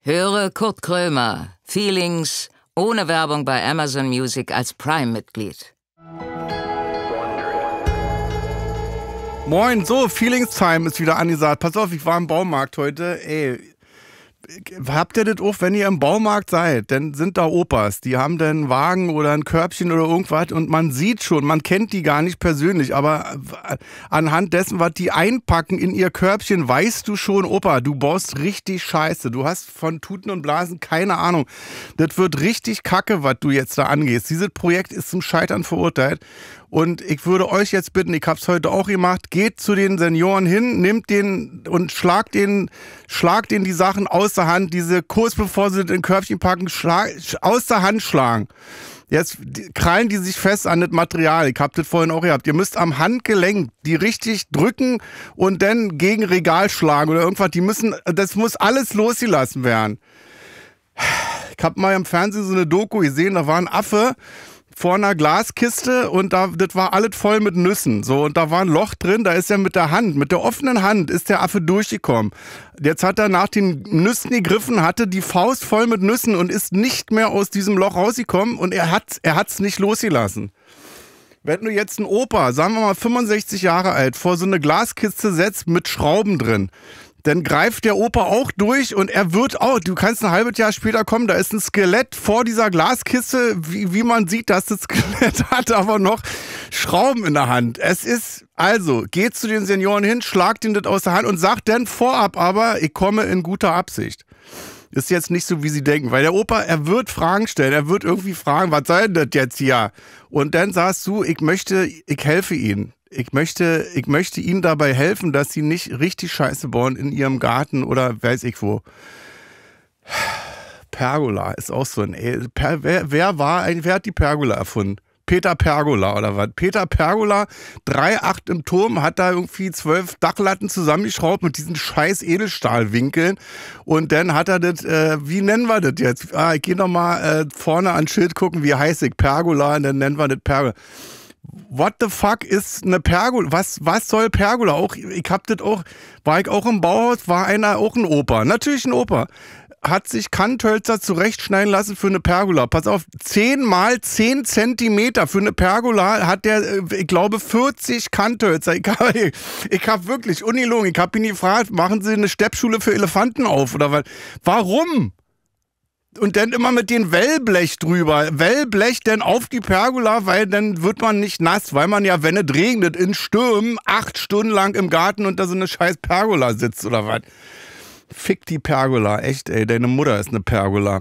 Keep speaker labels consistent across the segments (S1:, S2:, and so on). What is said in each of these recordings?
S1: Höre Kurt Krömer, Feelings, ohne Werbung bei Amazon Music als Prime-Mitglied.
S2: Moin, so, Feelings Time ist wieder angesagt. Pass auf, ich war im Baumarkt heute. Ey, habt ihr das auch, wenn ihr im Baumarkt seid? Dann sind da Opas, die haben dann einen Wagen oder ein Körbchen oder irgendwas und man sieht schon, man kennt die gar nicht persönlich, aber anhand dessen, was die einpacken in ihr Körbchen, weißt du schon, Opa, du baust richtig Scheiße. Du hast von Tuten und Blasen keine Ahnung. Das wird richtig kacke, was du jetzt da angehst. Dieses Projekt ist zum Scheitern verurteilt. Und ich würde euch jetzt bitten, ich habe es heute auch gemacht, geht zu den Senioren hin, nimmt den und schlagt denen die Sachen aus der Hand, diese kurz bevor sie in den Körbchen packen, aus der Hand schlagen. Jetzt krallen die sich fest an das Material. Ich habe das vorhin auch gehabt. Ihr müsst am Handgelenk die richtig drücken und dann gegen Regal schlagen oder irgendwas. Das muss alles losgelassen werden. Ich habe mal im Fernsehen so eine Doku gesehen, da war ein Affe vor einer Glaskiste und das war alles voll mit Nüssen. So, und da war ein Loch drin, da ist er mit der offenen Hand ist der Affe durchgekommen. Jetzt hat er nach den Nüssen gegriffen, hatte die Faust voll mit Nüssen und ist nicht mehr aus diesem Loch rausgekommen und er hat's nicht losgelassen. Wenn du jetzt einen Opa, sagen wir mal 65 Jahre alt, vor so eine Glaskiste setzt mit Schrauben drin, dann greift der Opa auch durch und er wird auch, du kannst ein halbes Jahr später kommen, da ist ein Skelett vor dieser Glaskiste, wie man sieht, dass das Skelett hat aber noch Schrauben in der Hand. Geht zu den Senioren hin, schlagt ihnen das aus der Hand und sagt dann vorab aber, ich komme in guter Absicht. Ist jetzt nicht so, wie sie denken, weil der Opa, er wird Fragen stellen, er wird irgendwie fragen, was soll denn das jetzt hier? Und dann sagst du, ich helfe ihnen. Ich möchte ihnen dabei helfen, dass sie nicht richtig Scheiße bauen in ihrem Garten oder weiß ich wo. Pergola ist auch so ein... Wer hat die Pergola erfunden? Peter Pergola oder was? Peter Pergola, 3,8 im Turm, hat da irgendwie 12 Dachlatten zusammengeschraubt mit diesen scheiß Edelstahlwinkeln und dann hat er das, wie nennen wir das jetzt? Ich gehe nochmal vorne ans Schild gucken, wie heißt ich? Pergola und dann nennen wir das Pergola. What the fuck ist eine Pergola? Was soll Pergola? War ich auch im Bauhaus, war einer auch ein Opa. Natürlich ein Opa. Hat sich Kanthölzer zurechtschneiden lassen für eine Pergola. Pass auf, 10 mal 10 Zentimeter für eine Pergola hat der, ich glaube, 40 Kanthölzer. Ich hab wirklich, ungelogen, ich hab ihn gefragt, machen Sie eine Steppschule für Elefanten auf oder was? Warum? Und dann immer mit dem Wellblech drüber. Wellblech dann auf die Pergola, weil dann wird man nicht nass, weil man ja, wenn es regnet, in Stürmen 8 Stunden lang im Garten unter so eine scheiß Pergola sitzt oder was. Fick die Pergola, echt ey, deine Mutter ist eine Pergola.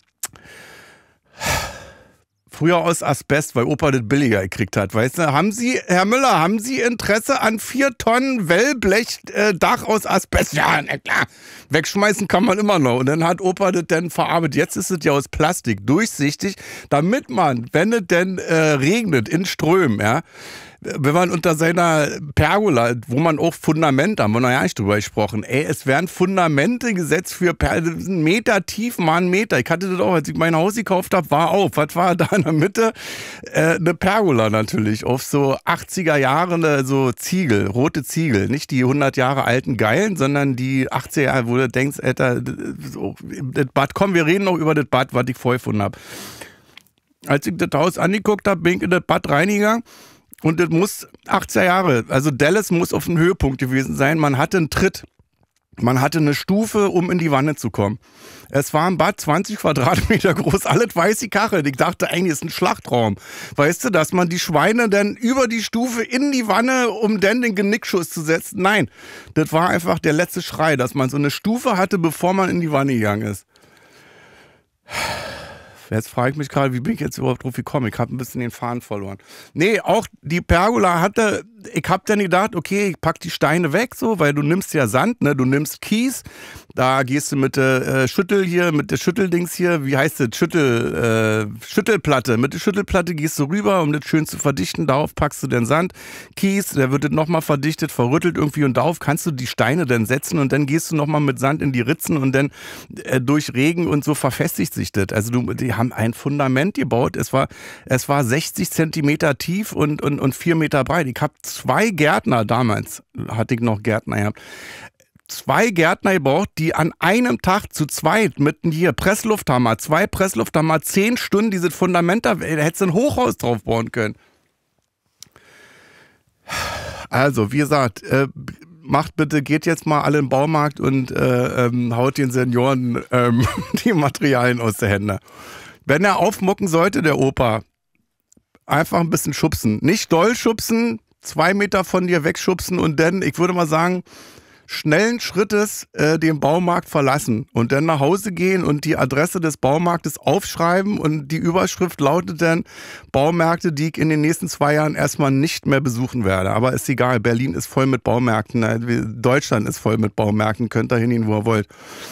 S2: Früher aus Asbest, weil Opa das billiger gekriegt hat, weißt du? Herr Müller, haben Sie Interesse an 4 Tonnen Wellblechdach aus Asbest? Ja, na klar, wegschmeißen kann man immer noch. Und dann hat Opa das dann verarbeitet. Jetzt ist es ja aus Plastik, durchsichtig, damit man, wenn es denn regnet, in Strömen, ja, wenn man unter seiner Pergola, wo man auch Fundamente, haben wir noch ja nicht drüber gesprochen, es werden Fundamente gesetzt für einen Meter tief, mal einen Meter. Ich hatte das auch, als ich mein Haus gekauft habe, was war da in der Mitte? Eine Pergola natürlich, auf so 80er Jahre, so Ziegel, rote Ziegel, nicht die 100 Jahre alten Geilen, sondern die 80er Jahre, wo du denkst, Alter, das Bad, komm, wir reden noch über das Bad, was ich vorher gefunden habe. Als ich das Haus angeguckt habe, bin ich in das Bad reingegangen. Und das muss 80er Jahre, also Dallas muss auf dem Höhepunkt gewesen sein. Man hatte einen Tritt, man hatte eine Stufe, um in die Wanne zu kommen. Es war ein Bad, 20 Quadratmeter groß, alles weiße Kacheln. Ich dachte eigentlich, es ist ein Schlachtraum. Weißt du, dass man die Schweine dann über die Stufe in die Wanne, um dann den Genickschuss zu setzen? Nein, das war einfach der letzte Schrei, dass man so eine Stufe hatte, bevor man in die Wanne gegangen ist. Jetzt frage ich mich gerade, wie bin ich jetzt überhaupt drauf gekommen? Ich habe ein bisschen den Faden verloren. Nee, auch die Pergola hatte, ich habe dann gedacht, okay, ich pack die Steine weg, so, weil du nimmst ja Sand, ne? Du nimmst Kies, da gehst du mit der Schütteldings hier, wie heißt das? Schüttelplatte. Mit der Schüttelplatte gehst du rüber, um das schön zu verdichten. Darauf packst du den Sand, Kies, der wird dann nochmal verdichtet, verrüttelt irgendwie und darauf kannst du die Steine dann setzen und dann gehst du nochmal mit Sand in die Ritzen und dann durch Regen und so verfestigt sich das. Also die haben ein Fundament gebaut. Es war 60 Zentimeter tief und 4 Meter breit. Ich habe 2 Gärtner damals, hatte ich noch Gärtner gehabt. 2 Gärtner gebraucht, die an einem Tag zu zweit mit hier Presslufthammer, 2 Presslufthammer, 10 Stunden dieses Fundament, da hättest du ein Hochhaus drauf bauen können. Also, wie gesagt, geht jetzt mal alle in den Baumarkt und haut den Senioren die Materialien aus der Hände. Wenn er aufmucken sollte, der Opa, einfach ein bisschen schubsen. Nicht doll schubsen, 2 Meter von dir wegschubsen und dann, ich würde mal sagen, schnellen Schrittes den Baumarkt verlassen und dann nach Hause gehen und die Adresse des Baumarktes aufschreiben und die Überschrift lautet dann Baumärkte, die ich in den nächsten 2 Jahren erstmal nicht mehr besuchen werde. Aber ist egal, Berlin ist voll mit Baumärkten, Deutschland ist voll mit Baumärkten, könnt da hingehen, wo ihr wollt.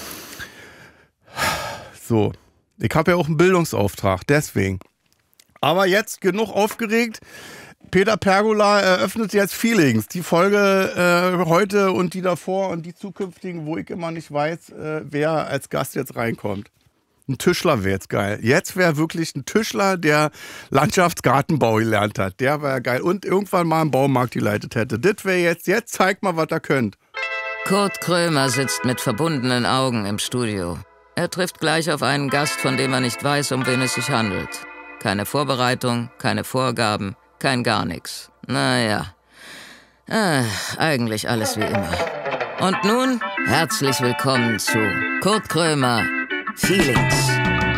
S2: So, ich habe ja auch einen Bildungsauftrag, deswegen. Aber jetzt genug aufgeregt. Peter Pergola eröffnet jetzt Feelings. Die Folge heute und die davor und die zukünftigen, wo ich immer nicht weiß, wer als Gast jetzt reinkommt. Ein Tischler wäre jetzt geil. Jetzt wäre wirklich ein Tischler, der Landschaftsgartenbau gelernt hat. Der wäre geil. Und irgendwann mal einen Baumarkt geleitet hätte. Das wäre jetzt zeigt mal, was ihr könnt.
S1: Kurt Krömer sitzt mit verbundenen Augen im Studio. Er trifft gleich auf einen Gast, von dem er nicht weiß, um wen es sich handelt. Keine Vorbereitung, keine Vorgaben, kein gar nichts. Naja, eigentlich alles wie immer. Und nun herzlich willkommen zu Kurt Krömer Feelings.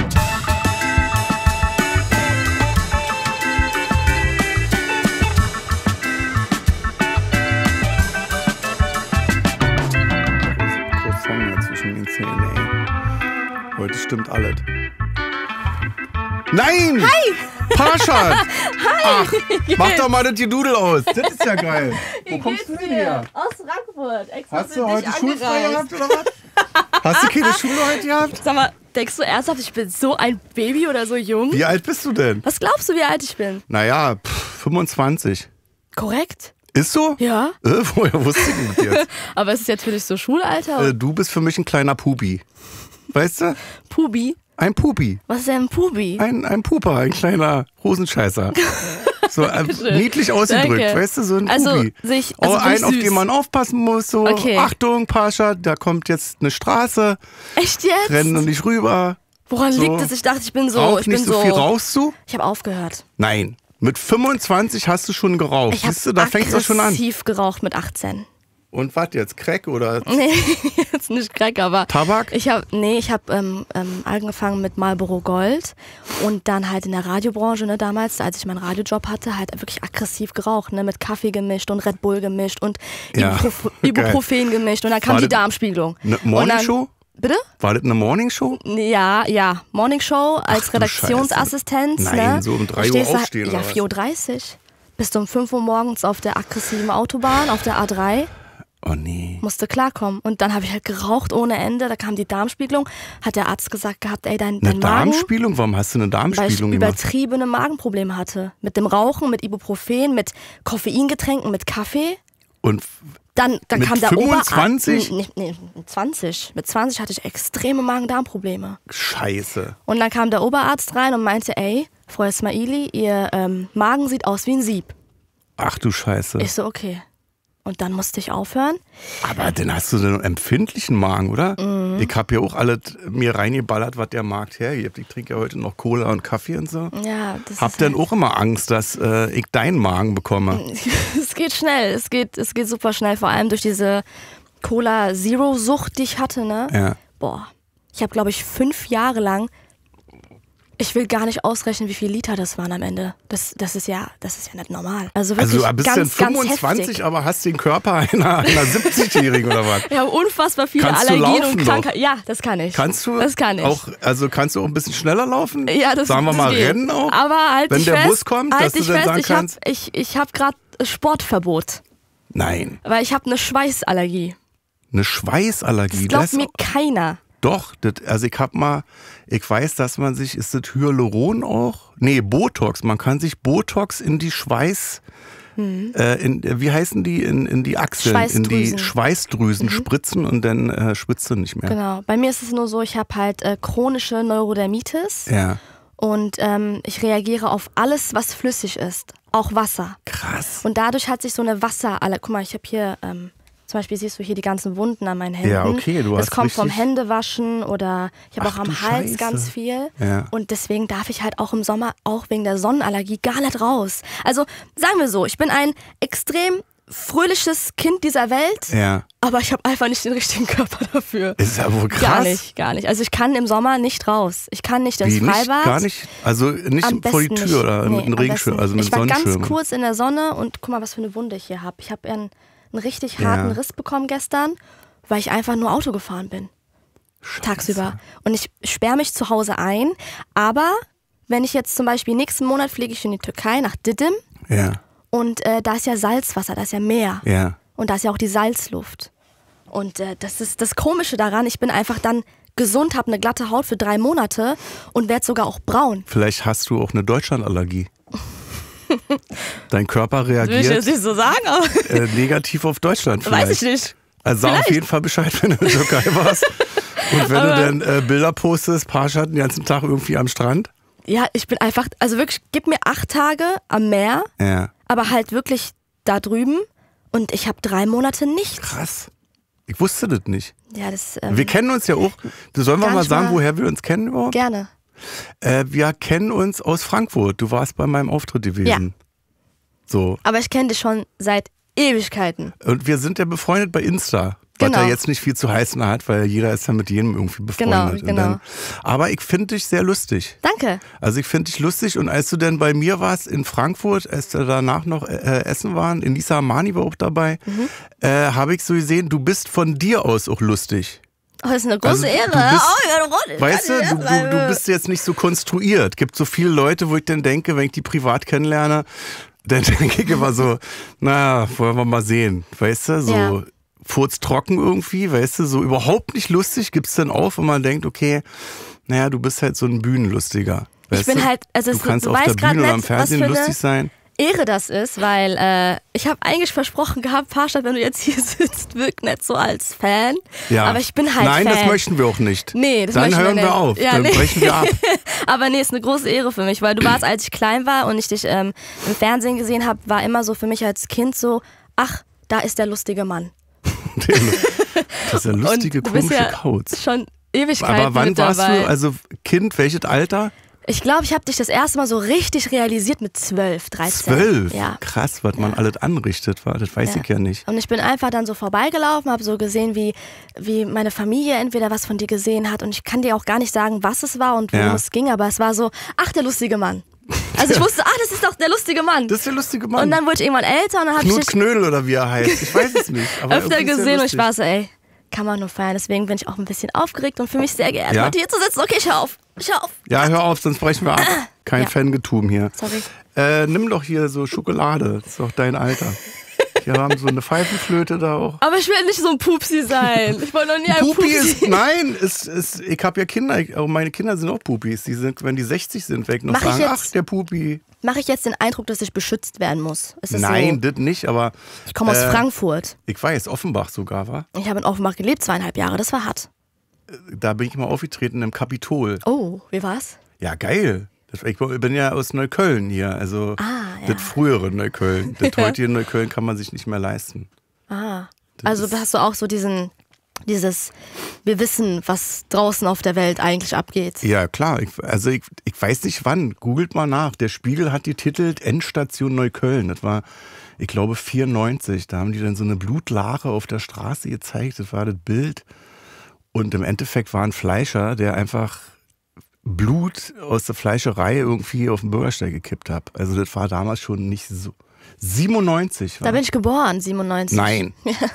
S2: Zwischen den Zähnen, ey. Heute stimmt alles. Nein!
S3: Hi!
S2: Parshad!
S3: Hi!
S2: Ach, mach doch mal das Gedudel aus. Das ist ja geil. Wo kommst du denn her?
S3: Aus Frankfurt. Extra
S2: Hast du heute schulfrei gehabt oder was? Hast du keine Schule heute gehabt?
S3: Sag mal, denkst du ernsthaft, ich bin so ein Baby oder so jung?
S2: Wie alt bist du denn?
S3: Was glaubst du, wie alt ich bin?
S2: Naja, 25.
S3: Korrekt?
S2: Ist so?
S3: Ja.
S2: Woher wusste ich das jetzt?
S3: Aber es ist jetzt für dich so Schulalter?
S2: Du bist für mich ein kleiner Pupi. Weißt du?
S3: Pubi?
S2: Ein Pupi.
S3: Was ist denn ein Pubi?
S2: Ein Puper, ein kleiner Hosenscheißer. So niedlich ausgedrückt,
S3: Danke.
S2: Weißt du, so ein
S3: Also,
S2: Pupi. Ein, auf den man aufpassen muss. So,
S3: okay.
S2: Achtung, Parshad, da kommt jetzt eine Straße.
S3: Echt jetzt?
S2: Rennen und nicht rüber.
S3: Woran
S2: so.
S3: liegt es? Ich dachte, ich bin so...
S2: Rauch
S3: ich
S2: nicht
S3: bin
S2: so viel rauchst du?
S3: Ich habe aufgehört.
S2: Nein. Mit 25 hast du schon geraucht.
S3: Ich habe
S2: Siehst du, da fängt es schon an.
S3: aggressiv geraucht mit 18.
S2: Und was jetzt? Crack oder?
S3: Nee, jetzt nicht Crack, aber...
S2: Tabak?
S3: Ich habe angefangen mit Marlboro Gold und dann halt in der Radiobranche, ne, damals, als ich meinen Radiojob hatte, halt wirklich aggressiv geraucht, ne, mit Kaffee gemischt und Red Bull gemischt und
S2: Ja,
S3: Ibuprofen gemischt und dann kam die Darmspiegelung.
S2: Eine Morningshow?
S3: Bitte?
S2: War das eine Morningshow?
S3: Ja, Morningshow als
S2: du
S3: Redaktionsassistenz.
S2: Scheiße. Nein,
S3: ne?
S2: so um 3 Uhr
S3: Stehst da-
S2: aufstehen
S3: Ja,
S2: oder was?
S3: 4.30 Uhr. Bist du um 5 Uhr morgens auf der aggressiven Autobahn, auf der A3.
S2: Oh nee.
S3: Musste klarkommen. Und dann habe ich halt geraucht ohne Ende. Da kam die Darmspiegelung. Hat der Arzt gesagt gehabt, ey, dein
S2: Eine
S3: Magen...
S2: Darmspiegelung? Warum hast du eine
S3: Weil ich
S2: Darmspiegelung gemacht?
S3: übertriebene Magenprobleme hatte. Mit dem Rauchen, mit Ibuprofen, mit Koffeingetränken, mit Kaffee.
S2: Und
S3: Dann
S2: Mit
S3: kam der
S2: 25?
S3: Oberarzt... Nee, 20. Mit 20 hatte ich extreme Magen-Darm-Probleme.
S2: Scheiße.
S3: Und dann kam der Oberarzt rein und meinte, ey, Frau Ismaili, ihr Magen sieht aus wie ein Sieb.
S2: Ach du Scheiße.
S3: Ich so, okay. Und dann musste ich aufhören.
S2: Aber dann hast du so einen empfindlichen Magen, oder?
S3: Mhm.
S2: Ich habe ja auch alles mir reingeballert, was der Markt hergibt. Ich trinke ja heute noch Cola und Kaffee und so.
S3: Ja, das
S2: Hab
S3: ist
S2: dann auch immer Angst, dass ich deinen Magen bekomme.
S3: Es geht schnell, es geht super schnell, vor allem durch diese Cola-Zero-Sucht, die ich hatte, ne?
S2: Ja.
S3: Boah, ich habe, glaube ich, 5 Jahre lang, ich will gar nicht ausrechnen, wie viele Liter das waren am Ende. Das ist ja nicht normal. Also wirklich
S2: Also du bist
S3: ganz,
S2: dann
S3: ganz
S2: 25,
S3: heftig.
S2: aber hast den Körper einer 70-Jährigen oder was?
S3: Ich habe unfassbar viele
S2: Kannst du
S3: Allergien
S2: laufen
S3: und Krankheiten. Ja, das kann ich.
S2: Kannst du
S3: Das kann ich.
S2: auch, also kannst du auch ein bisschen schneller laufen?
S3: Ja, das
S2: Sagen wir
S3: das
S2: mal
S3: geht.
S2: rennen auch?
S3: Aber halt
S2: Wenn
S3: dich
S2: der
S3: fest,
S2: Bus kommt,
S3: halt
S2: dass du
S3: dich
S2: dann
S3: fest,
S2: sagen
S3: ich hab,
S2: kannst?
S3: ich hab gerade Sportverbot,
S2: Nein,
S3: weil ich habe eine Schweißallergie.
S2: eine Schweißallergie.
S3: Das glaubt mir keiner.
S2: Doch, also ich weiß, dass man sich, ist das Hyaluron auch? Nee, Botox. Man kann sich Botox in die Schweiß, wie heißen die? In die Achseln, in die Schweißdrüsen spritzen und dann schwitzt du nicht mehr.
S3: Genau. Bei mir ist es nur so, ich habe halt chronische Neurodermitis
S2: Ja,
S3: und ich reagiere auf alles, was flüssig ist. Auch Wasser.
S2: krass.
S3: Und dadurch hat sich so eine Wasserallergie. Guck mal, ich habe hier Zum Beispiel siehst du hier die ganzen Wunden an meinen Händen.
S2: Ja, okay, du hast
S3: das kommt vom
S2: richtig-
S3: Händewaschen oder ich habe auch
S2: Ach,
S3: am
S2: du
S3: Hals
S2: Scheiße.
S3: ganz viel.
S2: Ja.
S3: Und deswegen darf ich halt auch im Sommer, auch wegen der Sonnenallergie, gar nicht raus. Also sagen wir so, ich bin ein extrem fröhliches Kind dieser Welt,
S2: Ja.
S3: aber ich habe einfach nicht den richtigen Körper dafür.
S2: Ist ja wohl krass.
S3: Gar nicht. Also ich kann im Sommer nicht raus. Ich kann nicht ins
S2: Wie,
S3: Freibad.
S2: nicht? Gar nicht? Also nicht
S3: Am
S2: vor die
S3: besten
S2: Tür
S3: nicht.
S2: oder
S3: Nee,
S2: mit einem
S3: am
S2: Regenschirm,
S3: besten
S2: also mit
S3: nicht. Ich war
S2: Sonnenschirm?
S3: ganz kurz in der Sonne und guck mal, was für eine Wunde ich hier habe. Ich habe einen richtig harten Riss bekommen gestern, weil ich einfach nur Auto gefahren bin. Tagsüber. Und ich sperre mich zu Hause ein, aber wenn ich jetzt zum Beispiel nächsten Monat fliege ich in die Türkei nach Didim
S2: Ja,
S3: und da ist ja Salzwasser, da ist ja Meer
S2: ja.
S3: und da ist ja auch die Salzluft. Und das ist das Komische daran, ich bin einfach dann gesund, habe eine glatte Haut für 3 Monate und werde sogar auch braun.
S2: Vielleicht hast du auch eine Deutschlandallergie. Dein Körper
S3: Will ich jetzt
S2: reagiert
S3: nicht so sagen, aber
S2: negativ auf Deutschland vielleicht.
S3: weiß ich nicht.
S2: Also sag auf
S3: Vielleicht.
S2: jeden Fall Bescheid, wenn du in der Türkei warst. Und wenn du dann Bilder postest, Parshad den ganzen Tag irgendwie am Strand.
S3: Ja, ich bin einfach, also wirklich, gib mir 8 Tage am Meer,
S2: Ja,
S3: aber halt wirklich da drüben und ich habe 3 Monate nichts.
S2: krass. Ich wusste das nicht.
S3: Ja, das
S2: Wir kennen uns ja auch. Sollen wir
S3: Gar
S2: mal
S3: nicht
S2: sagen,
S3: mal.
S2: woher wir uns kennen überhaupt?
S3: gerne.
S2: Wir kennen uns aus Frankfurt. Du warst bei meinem Auftritt gewesen. So.
S3: Aber ich kenne dich schon seit Ewigkeiten.
S2: Und wir sind ja befreundet bei Insta. Was
S3: Genau.
S2: da jetzt nicht viel zu heißen hat, weil jeder ist ja mit jedem irgendwie befreundet.
S3: Genau.
S2: Und dann, aber ich finde dich sehr lustig.
S3: Danke.
S2: Also ich finde dich lustig und als du dann bei mir warst in Frankfurt, als wir danach noch essen waren, Elisa Amani war auch dabei, habe ich so gesehen, du bist von dir aus auch lustig.
S3: Oh, das ist eine große
S2: Also,
S3: Ehre.
S2: du bist-
S3: Oh, ja, Rolle.
S2: Weißt du bist jetzt nicht so konstruiert. Gibt so viele Leute, wo ich dann denke, wenn ich die privat kennenlerne, dann denke ich immer so, na, wollen wir mal sehen. Weißt du, so
S3: Ja.
S2: furztrocken irgendwie, weißt du, so überhaupt nicht lustig, gibt's dann auf und man denkt, okay, naja, du bist halt so ein Bühnenlustiger.
S3: Ich
S2: Weißt
S3: bin
S2: du?
S3: halt, also
S2: Du
S3: es-
S2: kannst
S3: du
S2: auf der
S3: weißt grad
S2: Bühne oder am
S3: nicht, was
S2: Fernsehen
S3: für eine
S2: lustig sein.
S3: Ehre das ist, weil ich habe eigentlich versprochen gehabt, Parshad, wenn du jetzt hier sitzt, wirk nicht so als Fan.
S2: Ja.
S3: Aber ich bin halt
S2: Nein,
S3: Fan.
S2: das möchten wir auch nicht.
S3: Nee, das
S2: Dann
S3: möchten wir
S2: hören wir
S3: nicht.
S2: auf,
S3: Ja,
S2: dann
S3: nee.
S2: brechen wir ab.
S3: Aber nee, ist eine große Ehre für mich, weil du warst, als ich klein war und ich dich im Fernsehen gesehen habe, war immer so für mich als Kind so, ach, da ist der lustige Mann.
S2: Das ist ja lustige,
S3: Und du bist
S2: komische
S3: ja
S2: Kauz.
S3: schon Ewigkeiten
S2: Aber wann
S3: mit
S2: warst
S3: dabei.
S2: du, also Kind, welches Alter?
S3: Ich glaube, ich habe dich das erste Mal so richtig realisiert mit 12, 13.
S2: 12?
S3: Ja.
S2: Krass, was man alles anrichtet war, das weiß ich ja nicht.
S3: Und ich bin einfach dann so vorbeigelaufen, habe so gesehen, wie meine Familie entweder was von dir gesehen hat und ich kann dir auch gar nicht sagen, was es war und worum
S2: Ja.
S3: es ging, aber es war so, ach, der lustige Mann. Also ich wusste, das ist doch der lustige Mann.
S2: Das ist der lustige Mann.
S3: Und dann wurde ich irgendwann älter und dann habe ich
S2: Knut
S3: dich
S2: Knödel oder wie er heißt. Ich weiß es nicht. Aber
S3: öfter
S2: irgendwie ist er
S3: gesehen und ich
S2: lustig.
S3: war so, ey, kann man nur feiern. Deswegen bin ich auch ein bisschen aufgeregt und für mich sehr geehrt,
S2: Ja?
S3: heute hier zu sitzen. Okay, ich hör auf.
S2: Ja, hör auf, sonst brechen wir ab. Kein
S3: Ja.
S2: Fangetum hier.
S3: Sorry.
S2: Nimm doch hier so Schokolade. Das ist doch dein Alter. Wir haben so eine Pfeifenflöte da auch.
S3: Aber ich will nicht so ein Pupsi sein. Ich wollte noch nie ein
S2: Pupi
S3: Pupsi.
S2: ist, nein, ich habe ja Kinder, auch meine Kinder sind auch Pupis. Die sind, wenn die 60 sind, weg noch
S3: Mach ich
S2: sagen,
S3: jetzt-
S2: ach, der Pupi.
S3: Mache ich jetzt den Eindruck, dass ich beschützt werden muss? Ist es
S2: Nein,
S3: so?
S2: das nicht, aber
S3: Ich komme aus Frankfurt.
S2: ich weiß, Offenbach sogar, war.
S3: Ich habe in Offenbach gelebt, 2,5 Jahre. Das war hart.
S2: Da bin ich mal aufgetreten im Kapitol.
S3: Oh, wie war's?
S2: Ja, geil. Ich bin ja aus Neukölln hier, also
S3: ja.
S2: das frühere Neukölln. Das heutige Neukölln kann man sich nicht mehr leisten.
S3: Also hast du auch so dieses, wir wissen, was draußen auf der Welt eigentlich abgeht.
S2: Ja, klar. Ich weiß nicht wann. Googelt mal nach. Der Spiegel hat getitelt Endstation Neukölln. Das war, ich glaube, 94. Da haben die dann so eine Blutlache auf der Straße gezeigt. Das war das Bild. Und im Endeffekt war ein Fleischer, der einfach Blut aus der Fleischerei irgendwie auf den Bürgersteig gekippt hat. Also das war damals schon nicht so. 97 war.
S3: Da bin ich geboren, 97.
S2: Nein.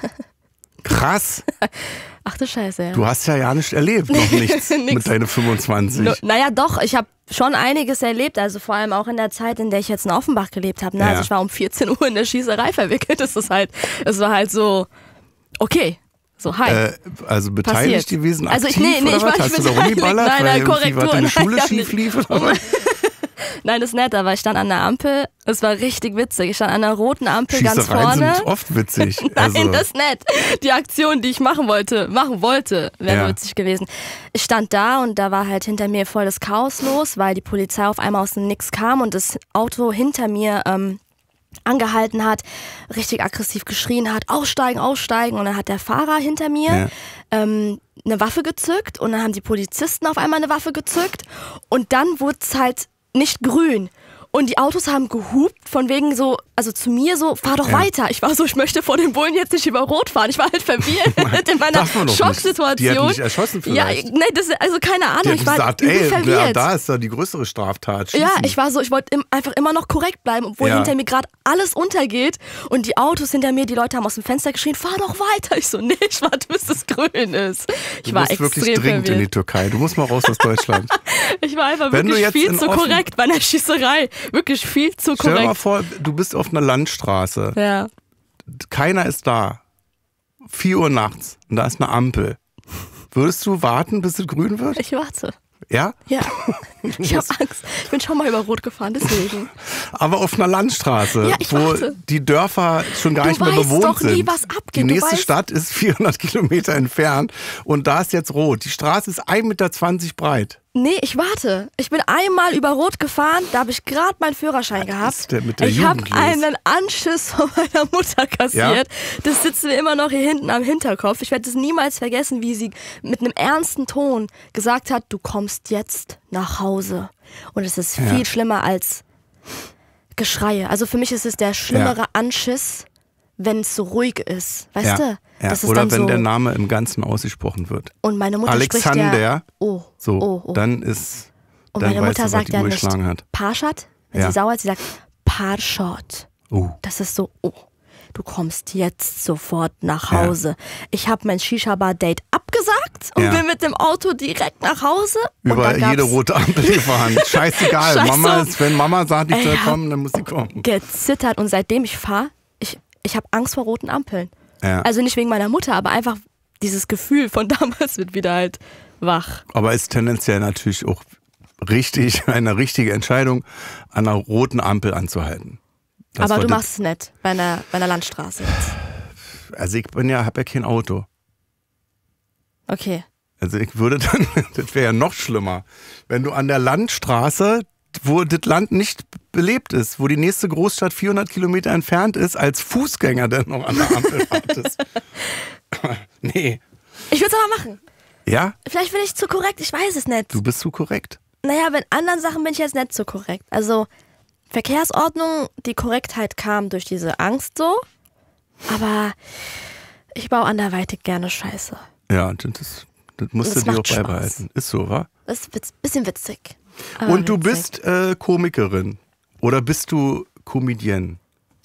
S2: Krass.
S3: Ach du Scheiße, ja.
S2: Du hast ja nicht erlebt, noch nichts mit deinen 25.
S3: Naja, doch, ich habe schon einiges erlebt, also vor allem auch in der Zeit, in der ich jetzt in Offenbach gelebt habe. Ne?
S2: Ja.
S3: Also ich war um 14 Uhr in der Schießerei verwickelt. Es war halt so, okay, so hi.
S2: Also beteiligt
S3: Passiert.
S2: gewesen,
S3: Also
S2: aktiv
S3: nee,
S2: oder
S3: ich
S2: was?
S3: war nicht
S2: Hast du da
S3: beteiligt.
S2: rumgeballert,
S3: Nein,
S2: weil
S3: Korrektur.
S2: irgendwie was in der Schule
S3: Nein,
S2: schief
S3: ja,
S2: lief? Oder was?
S3: Nein, das ist nett, aber ich stand an der Ampel, es war richtig witzig. Ich stand an der roten Ampel ganz
S2: Schießereien
S3: vorne.
S2: sind oft witzig.
S3: Nein,
S2: Also,
S3: das ist nett. Die Aktion, die ich machen wollte, wäre
S2: Ja.
S3: witzig gewesen. Ich stand da und da war halt hinter mir voll das Chaos los, weil die Polizei auf einmal aus dem Nix kam und das Auto hinter mir angehalten hat, richtig aggressiv geschrien hat, aussteigen, aussteigen. Und dann hat der Fahrer hinter mir eine Waffe gezückt und dann haben die Polizisten auf einmal eine Waffe gezückt und dann wurde es halt nicht grün. Und die Autos haben gehupt, von wegen so, also zu mir so, fahr doch weiter. Ich war so, ich möchte vor den Bullen jetzt nicht über Rot fahren. Ich war halt verwirrt in meiner Schocksituation.
S2: Die hätten dich erschossen vielleicht.
S3: Ja, nee, also keine Ahnung.
S2: Ich war gesagt, verwirrt. Da ist da die größere Straftat. Schießen.
S3: Ja, ich war so, ich wollte einfach immer noch korrekt bleiben, obwohl hinter mir gerade alles untergeht und die Autos hinter mir, die Leute haben aus dem Fenster geschrien, fahr doch weiter. Ich so, nee, ich warte, bis es grün ist.
S2: Du musst wirklich dringend in die Türkei. Du musst mal raus aus Deutschland.
S3: Ich war einfach wirklich viel zu korrekt bei einer Schießerei. Wirklich viel zu korrekt.
S2: Stell dir mal vor, du bist auf einer Landstraße.
S3: Ja.
S2: Keiner ist da. 4 Uhr nachts und da ist eine Ampel. Würdest du warten, bis es grün wird?
S3: Ich warte.
S2: Ja?
S3: Ja. Ich habe Angst. Ich bin schon mal über Rot gefahren, deswegen.
S2: Aber auf einer Landstraße, wo die Dörfer schon gar nicht mehr bewohnt sind.
S3: Du weißt doch nie, was abgeht.
S2: Die nächste Stadt ist 400 Kilometer entfernt und da ist jetzt rot. Die Straße ist 1,20 Meter breit.
S3: Nee, ich warte. Ich bin einmal über Rot gefahren, da habe ich gerade meinen Führerschein gehabt. Ich habe einen Anschiss von meiner Mutter kassiert. Ja? Das sitzt mir immer noch hier hinten am Hinterkopf. Ich werde es niemals vergessen, wie sie mit einem ernsten Ton gesagt hat, du kommst jetzt nach Hause. Und es ist viel schlimmer als Geschreie. Also für mich ist es der schlimmere Anschiss, wenn es so ruhig ist. Weißt du?
S2: Ja.
S3: Das ist
S2: oder
S3: dann
S2: wenn
S3: so,
S2: der Name im Ganzen ausgesprochen wird.
S3: Und meine Mutter
S2: Alexander,
S3: spricht
S2: dann ist.
S3: Und
S2: dann
S3: meine Mutter
S2: weißt du,
S3: sagt ja nicht
S2: hat.
S3: Parshad, wenn sie sauer ist, sie sagt Parshot. Das ist so, du kommst jetzt sofort nach Hause. Ja. Ich habe mein Shisha-Bar-Date abgesagt und bin mit dem Auto direkt nach Hause.
S2: Über jede rote Ampel gefahren. Scheißegal. Wenn Mama sagt, ich soll kommen, dann muss sie kommen.
S3: Gezittert und seitdem ich fahre, ich habe Angst vor roten Ampeln.
S2: Ja.
S3: Also nicht wegen meiner Mutter, aber einfach dieses Gefühl von damals wird wieder halt wach.
S2: Aber ist tendenziell natürlich auch eine richtige Entscheidung, an einer roten Ampel anzuhalten.
S3: Aber du machst es nicht bei einer Landstraße jetzt.
S2: Also ich habe ja kein Auto.
S3: Okay.
S2: Also ich würde dann, das wäre ja noch schlimmer, wenn du an der Landstraße, wo das Land nicht belebt ist, wo die nächste Großstadt 400 Kilometer entfernt ist, als Fußgänger dann noch an der Ampel wartest. Nee.
S3: Ich würde es aber machen.
S2: Ja?
S3: Vielleicht bin ich zu korrekt, ich weiß es nicht.
S2: Du bist zu korrekt.
S3: Naja, bei anderen Sachen bin ich jetzt nicht so korrekt. Also Verkehrsordnung, die Korrektheit kam durch diese Angst so, aber ich baue anderweitig gerne Scheiße.
S2: Ja, das musst du dir auch beibehalten. Ist so, wa?
S3: Das ist ein bisschen witzig.
S2: Und du bist Komikerin oder bist du Comedienne?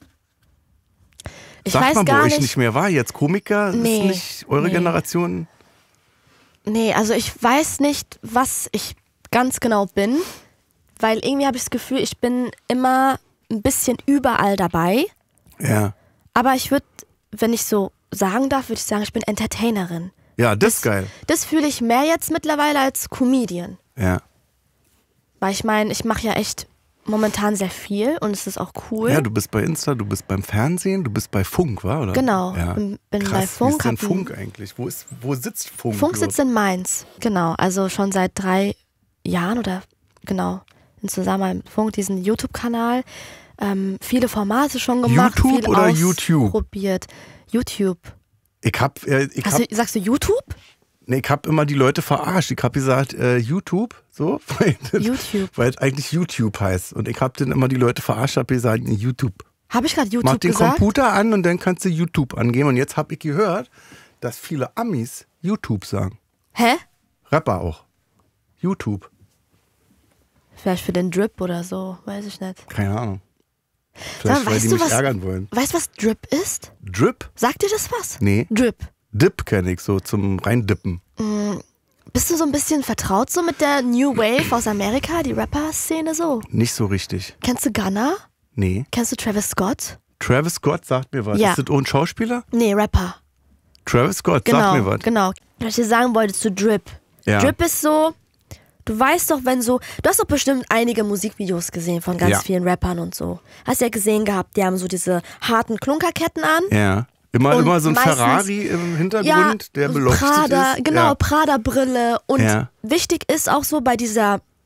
S2: Sag mal, wo ich nicht mehr war. Jetzt Komiker ist nicht eure Generation?
S3: Nee, also ich weiß nicht, was ich ganz genau bin, weil irgendwie habe ich das Gefühl, ich bin immer ein bisschen überall dabei.
S2: Ja.
S3: Aber ich würde, wenn ich so sagen darf, würde ich sagen, ich bin Entertainerin.
S2: Ja, das ist geil.
S3: Das fühle ich mehr jetzt mittlerweile als Comedian.
S2: Ja.
S3: Weil ich meine, ich mache ja echt momentan sehr viel und es ist auch cool.
S2: Ja, du bist bei Insta, du bist beim Fernsehen, du bist bei Funk, wa? Oder?
S3: Genau,
S2: ja.
S3: bin
S2: Krass,
S3: bei Funk.
S2: Wie ist denn Funk eigentlich? Wo sitzt Funk?
S3: Funk sitzt in Mainz, genau. Also schon seit 3 Jahren oder genau. In Zusammenhang mit Funk, diesen YouTube-Kanal. Viele Formate schon gemacht.
S2: YouTube
S3: viel
S2: oder YouTube?
S3: Probiert. YouTube.
S2: Sagst
S3: du YouTube?
S2: Nee, ich habe immer die Leute verarscht. Ich habe gesagt, YouTube, so, weil es eigentlich YouTube heißt. Und ich habe dann immer die Leute verarscht, habe gesagt, YouTube.
S3: Habe ich gerade YouTube
S2: gesagt? Mach den
S3: gesagt?
S2: Computer an und dann kannst du YouTube angeben. Und jetzt habe ich gehört, dass viele Amis YouTube sagen.
S3: Hä?
S2: Rapper auch. YouTube.
S3: Vielleicht für den Drip oder so, weiß ich nicht.
S2: Keine Ahnung. Vielleicht, weil die mich ärgern wollen.
S3: Weißt du, was Drip ist?
S2: Drip?
S3: Sagt dir das was?
S2: Nee.
S3: Drip.
S2: Dip kenne ich so, zum Reindippen.
S3: Bist du so ein bisschen vertraut so mit der New Wave aus Amerika, die Rapper-Szene so?
S2: Nicht so richtig.
S3: Kennst du Gunna?
S2: Nee.
S3: Kennst du Travis Scott?
S2: Travis Scott sagt mir was.
S3: Ja.
S2: Ist das auch ein Schauspieler?
S3: Nee, Rapper.
S2: Travis Scott sagt mir was.
S3: Genau. Was ich dir sagen wollte zu Drip.
S2: Ja.
S3: Drip ist so, du weißt doch, du hast doch bestimmt einige Musikvideos gesehen von ganz vielen Rappern und so. Hast ja gesehen gehabt, die haben so diese harten Klunkerketten an.
S2: Ja. Immer so ein Ferrari im Hintergrund, der beleuchtet
S3: Prada,
S2: ist.
S3: Genau, Prada-Brille. Und wichtig ist auch so bei dieser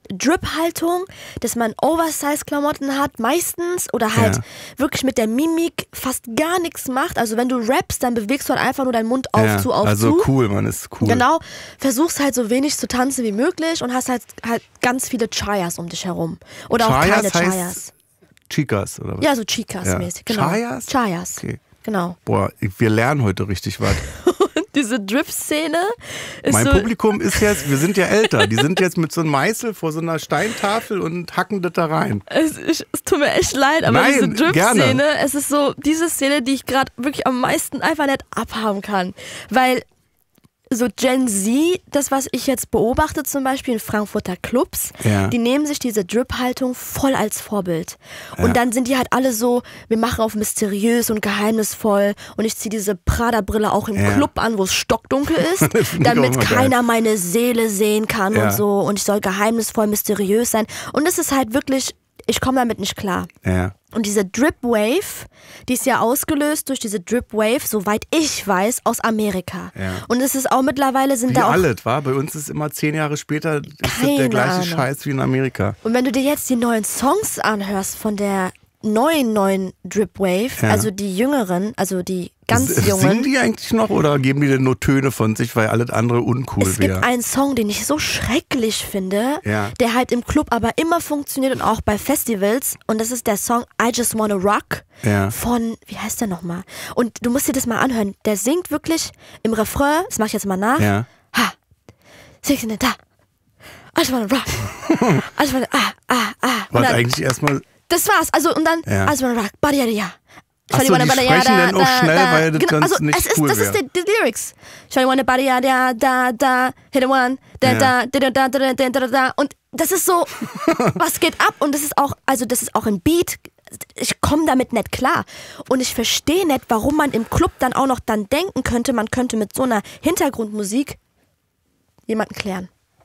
S3: Drip-Haltung, dass man Oversize-Klamotten hat, meistens, oder halt wirklich mit der Mimik fast gar nichts macht. Also wenn du rappst, dann bewegst du halt einfach nur deinen Mund auf zu.
S2: Also cool, man ist cool.
S3: Genau, versuchst halt so wenig zu tanzen wie möglich und hast halt ganz viele Chayas um dich herum. Oder
S2: Chayas
S3: auch keine Chayas.
S2: Chicas, oder was?
S3: Ja, so Chicas-mäßig, genau.
S2: Chayas?
S3: Chayas,
S2: okay.
S3: Genau.
S2: Boah, wir lernen heute richtig was.
S3: Diese Drip-Szene ist
S2: mein
S3: so...
S2: Publikum ist jetzt, wir sind ja älter, die sind jetzt mit so einem Meißel vor so einer Steintafel und hacken das da rein.
S3: Es tut mir echt leid, aber
S2: Nein,
S3: diese Drip-Szene,
S2: gerne.
S3: es ist so diese Szene, die ich gerade wirklich am meisten einfach nicht abhaben kann. Weil so Gen Z, das was ich jetzt beobachte zum Beispiel in Frankfurter Clubs, die nehmen sich diese Drip-Haltung voll als Vorbild. Und dann sind die halt alle so, wir machen auf mysteriös und geheimnisvoll und ich ziehe diese Prada-Brille auch im Club an, wo es stockdunkel ist, damit keiner meine Seele sehen kann und so und ich soll geheimnisvoll, mysteriös sein. Und es ist halt wirklich, ich komme damit nicht klar.
S2: Ja.
S3: Und diese Drip Wave, die ist ja ausgelöst durch diese Drip Wave, soweit ich weiß, aus Amerika. Ja. Und es ist auch mittlerweile sind
S2: wie
S3: da auch...
S2: alles, war? Bei uns ist immer 10 Jahre später ist das der gleiche Scheiß wie in Amerika.
S3: Und wenn du dir jetzt die neuen Songs anhörst von der neuen Drip Wave, also die jüngeren, also die ganz jungen.
S2: Singen die eigentlich noch oder geben die denn nur Töne von sich, weil alles andere uncool wäre?
S3: Es gibt einen Song, den ich so schrecklich finde, der halt im Club aber immer funktioniert und auch bei Festivals. Und das ist der Song I Just Wanna Rock von, wie heißt der nochmal? Und du musst dir das mal anhören. Der singt wirklich im Refrain, das mach ich jetzt mal nach. Ha, singst du da? I just wanna rock. I just wanna,
S2: Was eigentlich erstmal...
S3: Das war's. Also und dann I just wanna rock. Body, ja.
S2: Achso, die sprechen dann auch schnell, weil das sonst
S3: also
S2: nicht cool
S3: das
S2: wäre.
S3: ist die Lyrics. Shawty wanna body da hit a one da. Und das ist so, was geht ab? Und das ist auch, also das ist auch ein Beat. Ich komme damit nicht klar. Und ich verstehe nicht, warum man im Club dann auch noch dann denken könnte, man könnte mit so einer Hintergrundmusik jemanden klären.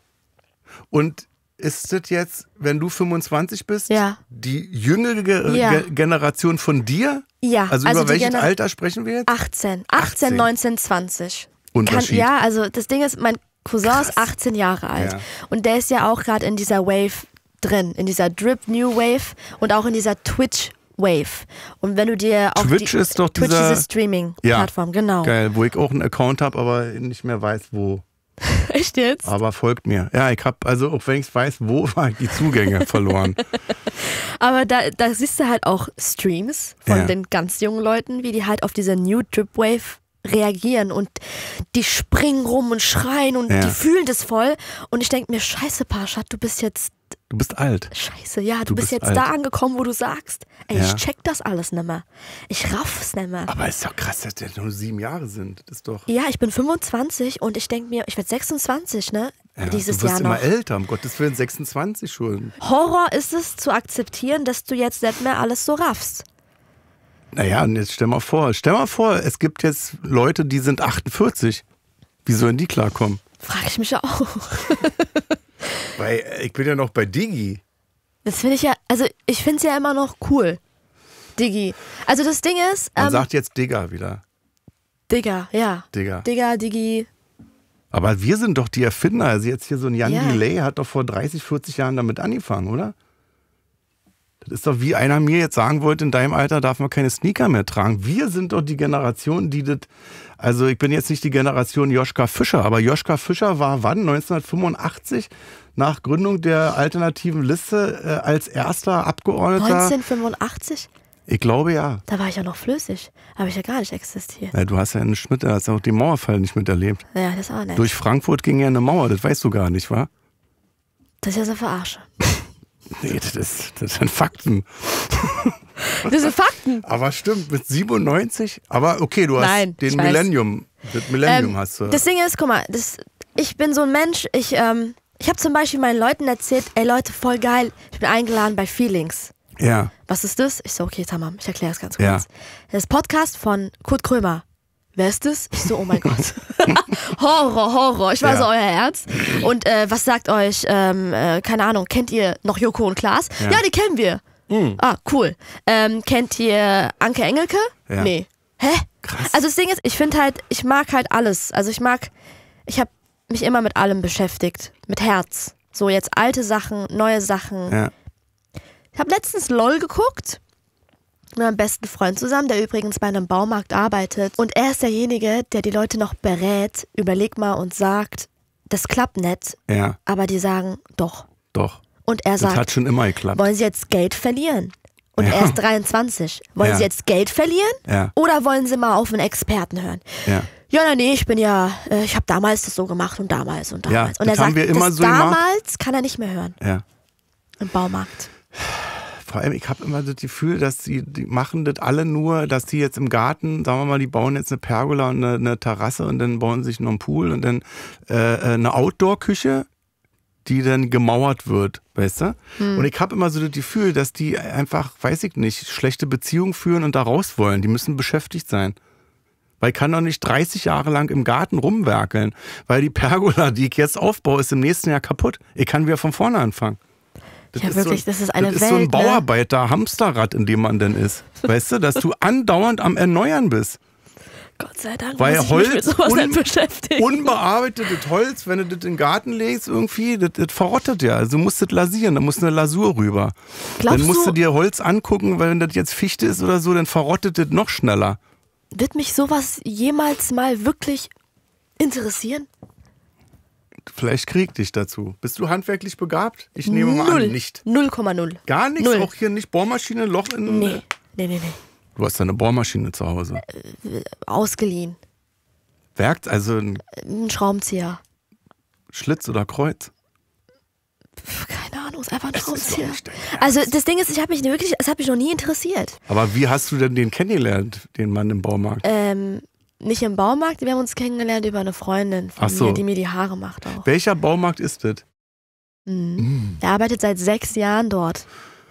S2: Und ist das jetzt, wenn du 25 bist, die jüngere Generation von dir?
S3: Ja.
S2: Also über welches Alter sprechen wir jetzt?
S3: 18, 19, 20.
S2: Unterschied.
S3: Also das Ding ist, mein Cousin ist 18 Jahre alt. Ja. Und der ist ja auch gerade in dieser Wave drin, in dieser Drip New Wave und auch in dieser Twitch Wave. Und wenn du dir auch
S2: Twitch ist doch diese
S3: Streaming-Plattform, genau.
S2: Geil, wo ich auch einen Account habe, aber nicht mehr weiß, wo.
S3: Echt jetzt?
S2: Aber folgt mir. Ja, ich habe, also auch wenn ich weiß, wo, war ich die Zugänge verloren.
S3: Aber da siehst du halt auch Streams von den ganz jungen Leuten, wie die halt auf diese New Drip Wave reagieren und die springen rum und schreien und die fühlen das voll. Und ich denke mir, scheiße Parshad, du bist alt. Scheiße, ja, du bist jetzt alt. Da angekommen, wo du sagst, ey, ich check das alles nicht mehr. Ich raff's nicht mehr.
S2: Aber ist doch krass, dass das nur 7 Jahre sind. Das ist doch...
S3: Ja, ich bin 25 und ich denke mir, ich werde 26, ne?
S2: Ja,
S3: dieses Jahr noch.
S2: Du wirst immer älter, um Gottes Willen, 26 schon.
S3: Horror ist es zu akzeptieren, dass du jetzt nicht mehr alles so raffst.
S2: Naja, und jetzt stell mal vor, es gibt jetzt Leute, die sind 48. Wie sollen die klarkommen?
S3: Frage ich mich ja auch.
S2: Weil ich bin ja noch bei Diggi.
S3: Das finde ich ja, also ich finde es ja immer noch cool. Diggi. Also das Ding ist...
S2: Man sagt jetzt Digga wieder.
S3: Digga, ja.
S2: Digga,
S3: Diggi.
S2: Aber wir sind doch die Erfinder. Also jetzt hier so ein Jan Delay hat doch vor 30, 40 Jahren damit angefangen, oder? Das ist doch wie einer mir jetzt sagen wollte, in deinem Alter darf man keine Sneaker mehr tragen. Wir sind doch die Generation, die das... Also ich bin jetzt nicht die Generation Joschka Fischer, aber Joschka Fischer war wann? 1985? Nach Gründung der alternativen Liste als erster Abgeordneter.
S3: 1985?
S2: Ich glaube ja.
S3: Da war ich ja noch flüssig. Habe ich ja gar nicht existiert.
S2: Ja, du hast ja hast auch den Mauerfall nicht miterlebt.
S3: Ja, das auch nicht.
S2: Durch Frankfurt ging ja eine Mauer, das weißt du gar nicht, wa?
S3: Das ist ja so Verarsche.
S2: Nee, das sind Fakten.
S3: Das sind Fakten.
S2: Aber stimmt, mit 97. Aber okay, du hast den Millennium. Das Millennium hast du.
S3: Das Ding ist, guck mal, ich bin so ein Mensch, ich habe zum Beispiel meinen Leuten erzählt, ey Leute, voll geil, ich bin eingeladen bei Feelings.
S2: Ja.
S3: Was ist das? Ich so, okay, Tamam, ich erkläre es ganz kurz.
S2: Ja.
S3: Das Podcast von Kurt Krömer. Wer ist das? Ich so, oh mein Gott. Horror. Ich war so euer Herz. Und was sagt euch, keine Ahnung, kennt ihr noch Joko und Klaas? Ja, die kennen wir. Ah, cool. Kennt ihr Anke Engelke?
S2: Ja.
S3: Nee. Hä?
S2: Krass.
S3: Also das Ding ist, ich mag halt alles. Also ich habe mich immer mit allem beschäftigt. Mit Herz. So jetzt alte Sachen, neue Sachen.
S2: Ja.
S3: Ich habe letztens LOL geguckt mit meinem besten Freund zusammen, der übrigens bei einem Baumarkt arbeitet. Und er ist derjenige, der die Leute noch berät, überleg mal und sagt, das klappt nicht.
S2: Ja.
S3: Aber die sagen, doch.
S2: Doch.
S3: Und er
S2: Das
S3: sagt,
S2: hat schon immer geklappt.
S3: wollen Sie jetzt Geld verlieren? Und
S2: Ja.
S3: er ist 23. Wollen
S2: Ja.
S3: Sie jetzt Geld verlieren?
S2: Ja.
S3: Oder wollen Sie mal auf einen Experten hören?
S2: Ja.
S3: Ja, nee, ich habe damals das so gemacht und damals und
S2: Ja,
S3: damals. Und
S2: das
S3: er
S2: haben
S3: sagt,
S2: wir immer
S3: das
S2: so gemacht.
S3: damals kann er nicht mehr hören
S2: Ja.
S3: im Baumarkt.
S2: Vor allem, ich habe immer das Gefühl, dass die machen das alle nur, dass die jetzt im Garten, sagen wir mal, die bauen jetzt eine Pergola und eine Terrasse und dann bauen sie sich noch einen Pool und dann eine Outdoor-Küche, die dann gemauert wird, weißt du? Und ich habe immer so das Gefühl, dass die einfach, weiß ich nicht, schlechte Beziehungen führen und da raus wollen. Die müssen beschäftigt sein. Weil ich kann doch nicht 30 Jahre lang im Garten rumwerkeln, weil die Pergola, die ich jetzt aufbaue, ist im nächsten Jahr kaputt. Ich kann wieder von vorne anfangen. Das
S3: Ja, wirklich, das ist eine
S2: das
S3: Welt,
S2: ist so ein
S3: ne?
S2: Bauarbeiter-Hamsterrad, in dem man denn ist. Weißt du, dass du andauernd am Erneuern bist.
S3: Gott sei Dank,
S2: Weil
S3: muss ich mich mit
S2: Holz,
S3: sowas nicht beschäftigen.
S2: unbearbeitetes Holz, wenn du das in den Garten legst, irgendwie, das verrottet ja. Also du musst das lasieren, da muss eine Lasur rüber.
S3: Glaubst
S2: Dann musst du
S3: du,
S2: dir Holz angucken, weil wenn das jetzt Fichte ist oder so, dann verrottet das noch schneller.
S3: wird mich sowas jemals mal wirklich interessieren?
S2: Vielleicht krieg dich dazu. Bist du handwerklich begabt? Ich nehme mal
S3: Null.
S2: an, nicht.
S3: 0,0.
S2: Gar nichts?
S3: Null.
S2: Auch hier nicht Bohrmaschine, Loch in...
S3: Nee.
S2: Du hast da eine Bohrmaschine zu Hause.
S3: Ausgeliehen.
S2: Also ein
S3: Ein Schraubenzieher.
S2: Schlitz oder Kreuz?
S3: Keine Ahnung, ist einfach ein
S2: Es ist doch
S3: Schraubenzieher.
S2: nicht dein
S3: Also das Ding ist, es hat mich noch nie interessiert.
S2: Aber wie hast du denn den kennengelernt, den Mann im Baumarkt?
S3: Nicht im Baumarkt, wir haben uns kennengelernt über eine Freundin von
S2: Ach so.
S3: mir, die mir die Haare macht auch.
S2: Welcher Baumarkt ist das?
S3: Er arbeitet seit 6 Jahren dort.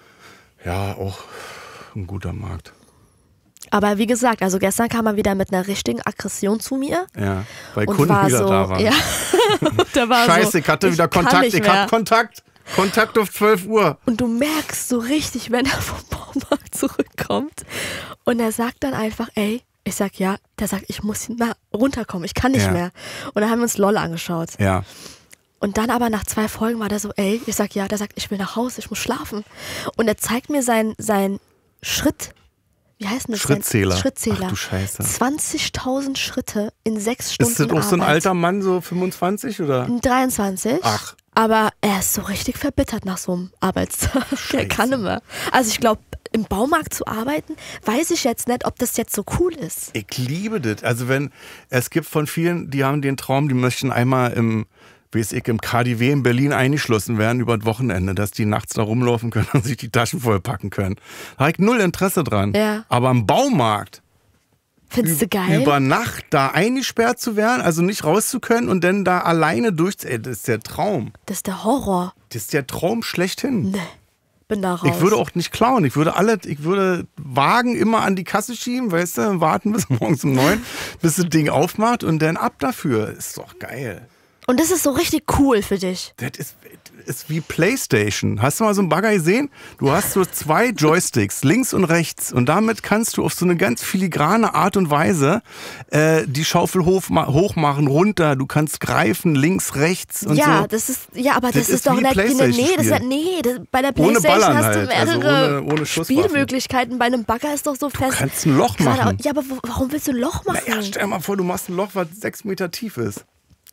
S2: Ja, auch ein guter Markt.
S3: Aber wie gesagt, also gestern kam er wieder mit einer richtigen Aggression zu mir.
S2: Ja, weil
S3: Und
S2: Kunden
S3: war
S2: wieder
S3: so,
S2: da waren.
S3: ja. Der war
S2: Scheiße,
S3: so,
S2: ich hatte wieder
S3: kann
S2: Kontakt.
S3: nicht
S2: Ich
S3: mehr.
S2: hab Kontakt. Kontakt auf 12 Uhr.
S3: Und du merkst so richtig, wenn er vom Baumarkt zurückkommt. Und er sagt dann einfach, ey, ich sag ja, der sagt, ich muss runterkommen, ich kann nicht
S2: Ja.
S3: mehr. Und dann haben wir uns LOL angeschaut.
S2: Ja.
S3: Und dann aber nach 2 Folgen war der so, ey, ich sag ja, der sagt, ich will nach Hause, ich muss schlafen. Und er zeigt mir sein Schritt, wie heißt denn das?
S2: Schrittzähler.
S3: Schrittzähler.
S2: Ach du Scheiße.
S3: 20.000 Schritte in 6 Stunden
S2: Ist das auch so ein
S3: Arbeit.
S2: alter Mann, so 25 oder?
S3: 23.
S2: Ach.
S3: Aber er ist so richtig verbittert nach so einem Arbeitstag. Er kann nicht mehr. Also ich glaube, im Baumarkt zu arbeiten, weiß ich jetzt nicht, ob das jetzt so cool ist.
S2: Ich liebe das. Also es gibt von vielen, die haben den Traum, die möchten einmal im KaDeWe in Berlin eingeschlossen werden über das Wochenende, dass die nachts da rumlaufen können und sich die Taschen vollpacken können. Da habe ich null Interesse dran.
S3: Ja.
S2: Aber im Baumarkt
S3: Findest du geil?
S2: über Nacht da eingesperrt zu werden, also nicht raus zu können und dann da alleine das ist der Traum.
S3: Das ist der Horror.
S2: Das ist der Traum schlechthin.
S3: Nee, bin da raus.
S2: Ich würde auch nicht klauen. Ich würde Wagen immer an die Kasse schieben, weißt du, warten bis morgens um 9, bis das Ding aufmacht und dann ab dafür. Ist doch geil.
S3: Und das ist so richtig cool für dich.
S2: Das ist wie PlayStation. Hast du mal so einen Bagger gesehen? Du hast so 2 Joysticks, links und rechts. Und damit kannst du auf so eine ganz filigrane Art und Weise die Schaufel hochmachen, runter. Du kannst greifen, links, rechts und
S3: Ja,
S2: so.
S3: das ist, ja, aber das
S2: Das
S3: ist doch
S2: ist wie
S3: nicht,
S2: PlayStation-Spiel.
S3: bei der
S2: Ohne
S3: Playstation
S2: Ballern
S3: hast du
S2: halt, also
S3: mehrere
S2: ohne Schusswaffen.
S3: Spielmöglichkeiten. Bei einem Bagger ist doch so fest.
S2: Du kannst ein Loch machen.
S3: Ja, aber warum willst du ein Loch machen?
S2: Naja, stell dir mal vor, du machst ein Loch, was 6 Meter tief ist.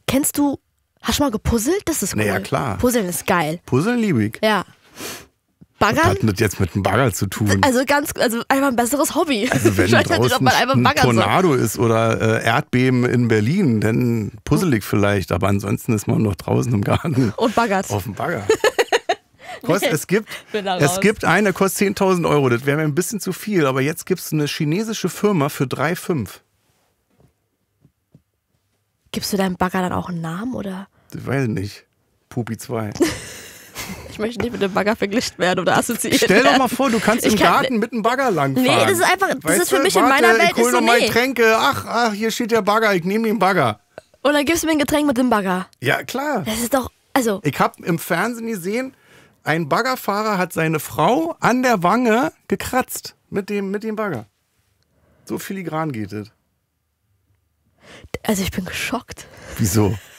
S3: Hast du mal gepuzzelt? Das ist cool.
S2: Naja, klar.
S3: Puzzeln ist geil.
S2: Puzzeln liebe ich.
S3: Ja.
S2: Was
S3: Baggern?
S2: hat denn das jetzt mit einem Bagger zu tun?
S3: Also einfach ein besseres Hobby.
S2: Also wenn
S3: ich weiß nicht, ob
S2: draußen
S3: man einfach
S2: ein
S3: baggern soll.
S2: Tornado ist oder Erdbeben in Berlin, dann puzzelig vielleicht, aber ansonsten ist man noch draußen im Garten
S3: Und baggert.
S2: auf dem Bagger.
S3: bin da
S2: Es
S3: raus.
S2: gibt einen, der kostet 10.000 Euro, das wäre mir ein bisschen zu viel, aber jetzt gibt es eine chinesische Firma für 3,5.
S3: Gibst du deinem Bagger dann auch einen Namen, oder?
S2: Das weiß ich nicht. Pupi 2.
S3: Ich möchte nicht mit dem Bagger verglichen werden oder assoziiert
S2: Stell doch
S3: werden.
S2: mal vor, du kannst im Garten mit dem Bagger langfahren.
S3: Nee, das ist einfach, das
S2: Weißt
S3: ist für
S2: du,
S3: mich in
S2: warte,
S3: meiner Welt
S2: ich hol
S3: ist so,
S2: noch mal
S3: nee.
S2: Getränke. Ach, hier steht der Bagger, ich nehme den Bagger.
S3: Und dann gibst du mir ein Getränk mit dem Bagger.
S2: Ja, klar.
S3: Das ist doch, also,
S2: Ich habe im Fernsehen gesehen, ein Baggerfahrer hat seine Frau an der Wange gekratzt mit dem Bagger. So filigran geht es.
S3: ich bin geschockt.
S2: Wieso?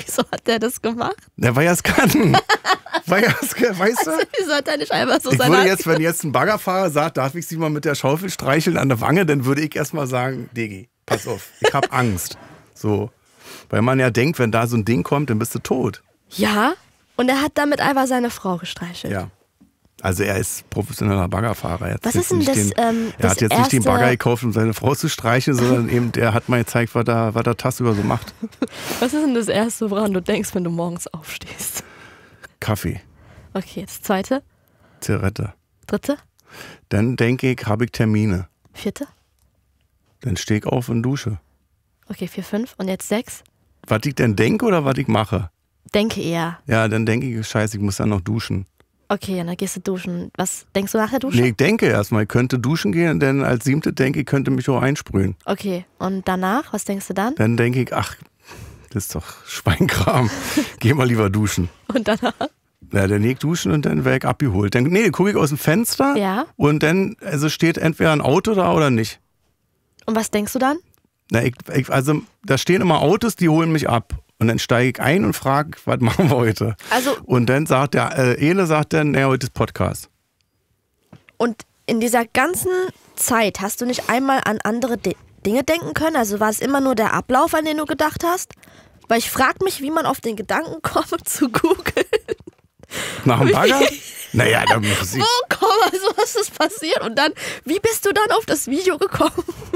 S3: Wieso hat der das gemacht?
S2: Weil er es kann. Weißt du?
S3: Wieso hat er nicht einfach so
S2: Ich
S3: seine
S2: würde jetzt, wenn jetzt ein Baggerfahrer sagt, darf ich sie mal mit der Schaufel streicheln an der Wange, dann würde ich erstmal sagen, Digi, pass auf, ich habe Angst. So. Weil man ja denkt, wenn da so ein Ding kommt, dann bist du tot.
S3: Ja, und er hat damit einfach seine Frau gestreichelt.
S2: Ja. Also er ist professioneller Baggerfahrer.
S3: Was ist denn das?
S2: Er hat jetzt nicht den Bagger gekauft, um seine Frau zu streicheln, sondern eben, der hat mal gezeigt, was er tagsüber so macht.
S3: Was ist denn das Erste, woran du denkst, wenn du morgens aufstehst?
S2: Kaffee.
S3: Okay, das Zweite?
S2: Zigarette.
S3: Dritte?
S2: Dann denke ich, habe ich Termine.
S3: Vierte?
S2: Dann stehe ich auf und dusche.
S3: Okay, 4, 5 und jetzt 6?
S2: Was ich denn denke oder was ich mache?
S3: Denke eher.
S2: Ja, dann denke ich, scheiße, ich muss dann noch duschen.
S3: Okay, und dann gehst du duschen. Was denkst du nach der Dusche?
S2: Nee, ich denke erstmal, ich könnte duschen gehen, denn als 7. denke ich, könnte mich auch einsprühen.
S3: Okay, und danach, was denkst du dann?
S2: Dann denke ich, ach, das ist doch Schweinkram. Geh mal lieber duschen.
S3: Und danach?
S2: Ja, dann gehe ich duschen und dann werde ich abgeholt. Dann gucke ich aus dem Fenster und dann steht entweder ein Auto da oder nicht.
S3: Und was denkst du dann?
S2: Also da stehen immer Autos, die holen mich ab. Und dann steige ich ein und frage, was machen wir heute? Und dann sagt der eine sagt dann, heute ist Podcast.
S3: Und in dieser ganzen Zeit hast du nicht einmal an andere Dinge denken können? Also war es immer nur der Ablauf, an den du gedacht hast? Weil ich frage mich, wie man auf den Gedanken kommt, zu googeln.
S2: Nach dem Bagger? Naja, da muss ich...
S3: Also was ist passiert? Und dann, wie bist du dann auf das Video gekommen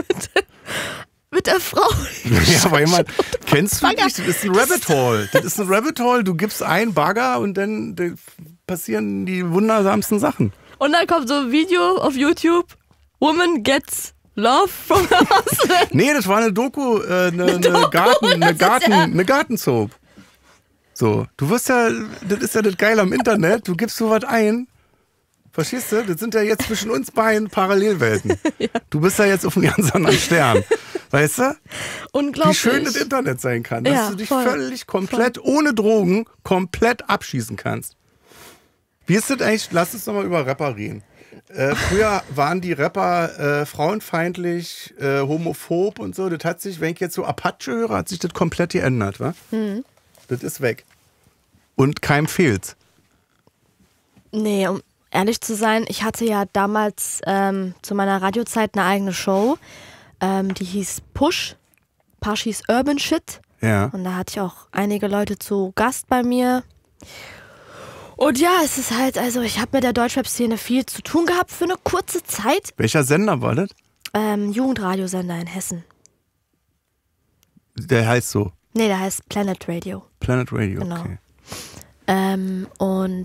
S3: mit der Frau?
S2: Ja, weil jemand, kennst du nicht? Das ist ein Rabbit Hole. Das ist ein Rabbit Hole. Du gibst einen Bagger und dann passieren die wundersamsten Sachen.
S3: Und dann kommt so ein Video auf YouTube. Woman gets love from her husband.
S2: Nee, das war eine Doku, eine Gartensoap. So, du wirst ja, das ist ja das Geile am Internet. Du gibst sowas ein. Verstehst du? Das sind ja jetzt zwischen uns beiden Parallelwelten. Ja. Du bist ja jetzt auf einem ganz anderen Stern. Weißt du?
S3: Unglaublich.
S2: Wie schön das Internet sein kann. Dass du dich völlig, komplett, ohne Drogen, komplett abschießen kannst. Wie ist das eigentlich? Lass uns doch mal über Rapper reden. Früher waren die Rapper frauenfeindlich, homophob und so. Das hat sich, wenn ich jetzt so Apache höre, hat sich das komplett geändert, wa? Mhm. Das ist weg. Und keinem fehlt's. Nee,
S3: um ehrlich zu sein, ich hatte ja damals zu meiner Radiozeit eine eigene Show. Die hieß Pushis Urban Shit.
S2: Ja.
S3: Und da hatte ich auch einige Leute zu Gast bei mir. Und ja, es ist halt, also ich habe mit der Deutschrap-Szene viel zu tun gehabt für eine kurze Zeit.
S2: Welcher Sender war das?
S3: Jugendradiosender in Hessen.
S2: Der heißt so?
S3: Nee, der heißt Planet Radio.
S2: Planet Radio,
S3: genau.
S2: Okay.
S3: Und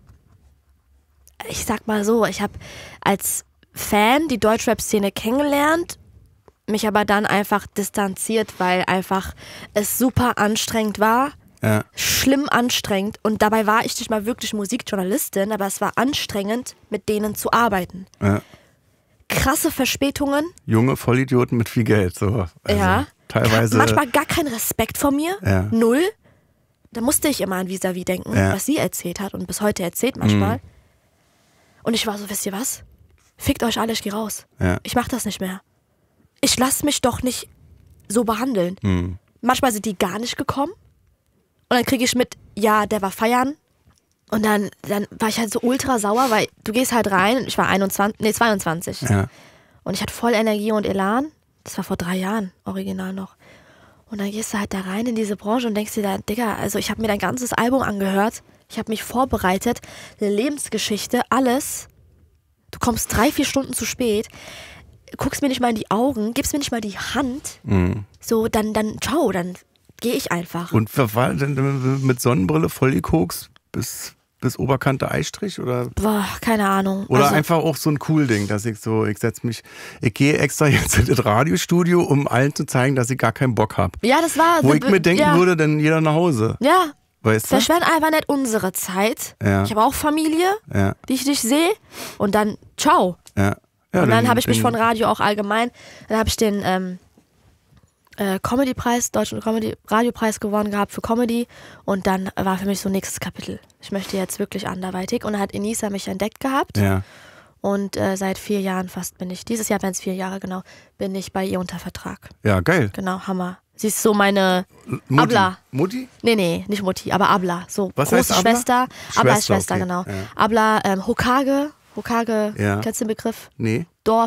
S3: ich sag mal so, ich habe als Fan die Deutschrap-Szene kennengelernt, mich aber dann einfach distanziert, weil einfach es super anstrengend war.
S2: Ja.
S3: Schlimm anstrengend. Und dabei war ich nicht mal wirklich Musikjournalistin, aber es war anstrengend, mit denen zu arbeiten.
S2: Ja.
S3: Krasse Verspätungen.
S2: Junge Vollidioten mit viel Geld. So. Also
S3: ja.
S2: Teilweise.
S3: Manchmal gar kein Respekt vor mir.
S2: Ja.
S3: Null. Da musste ich immer an Vis-à-vis denken, was sie erzählt hat und bis heute erzählt manchmal. Und ich war so, wisst ihr was? Fickt euch alle, ich geh raus.
S2: Ja.
S3: Ich mach das nicht mehr. Ich lasse mich doch nicht so behandeln. Manchmal sind die gar nicht gekommen. Und dann kriege ich mit, ja, der war feiern. Und dann war ich halt so ultra sauer, weil du gehst halt rein. Ich war 22.
S2: Ja.
S3: Und ich hatte voll Energie und Elan. Das war vor 3 Jahren, original noch. Und dann gehst du halt da rein in diese Branche und denkst dir da, Digga, also ich habe mir dein ganzes Album angehört. Ich habe mich vorbereitet. Eine Lebensgeschichte, alles. Du kommst 3-4 Stunden zu spät. Guckst mir nicht mal in die Augen, gibst mir nicht mal die Hand. So, dann ciao, dann gehe ich einfach.
S2: Und war denn mit Sonnenbrille voll gekokst bis Oberkante Eistrich? Oder?
S3: Boah, keine Ahnung.
S2: Oder also, einfach auch so ein cool Ding, dass ich gehe extra jetzt in das Radiostudio, um allen zu zeigen, dass ich gar keinen Bock habe.
S3: Ja, das war...
S2: Wo ich mir denken würde, dann jeder nach Hause.
S3: Ja.
S2: Weißt du?
S3: Verschwend einfach nicht unsere Zeit. Ja. Ich habe auch Familie, die ich nicht sehe. Und dann ciao.
S2: Ja. Ja,
S3: und dann habe ich mich von Radio auch allgemein, dann habe ich den Comedy-Preis, Deutschen Comedy-Radiopreis gewonnen gehabt für Comedy und dann war für mich so nächstes Kapitel. Ich möchte jetzt wirklich anderweitig und dann hat Enisa mich entdeckt gehabt und seit 4 Jahren fast dieses Jahr werden es 4 Jahre genau, bin ich bei ihr unter Vertrag.
S2: Ja, geil.
S3: Genau, Hammer. Sie ist so meine
S2: Mutti.
S3: Abla.
S2: Mutti?
S3: Nee, nicht Mutti, aber Abla. So
S2: Was
S3: große
S2: heißt Abla?
S3: Schwester. Abla ist Schwester,
S2: okay.
S3: genau.
S2: Ja.
S3: Abla, Hokage,
S2: Ja.
S3: kennst du den Begriff?
S2: Nee.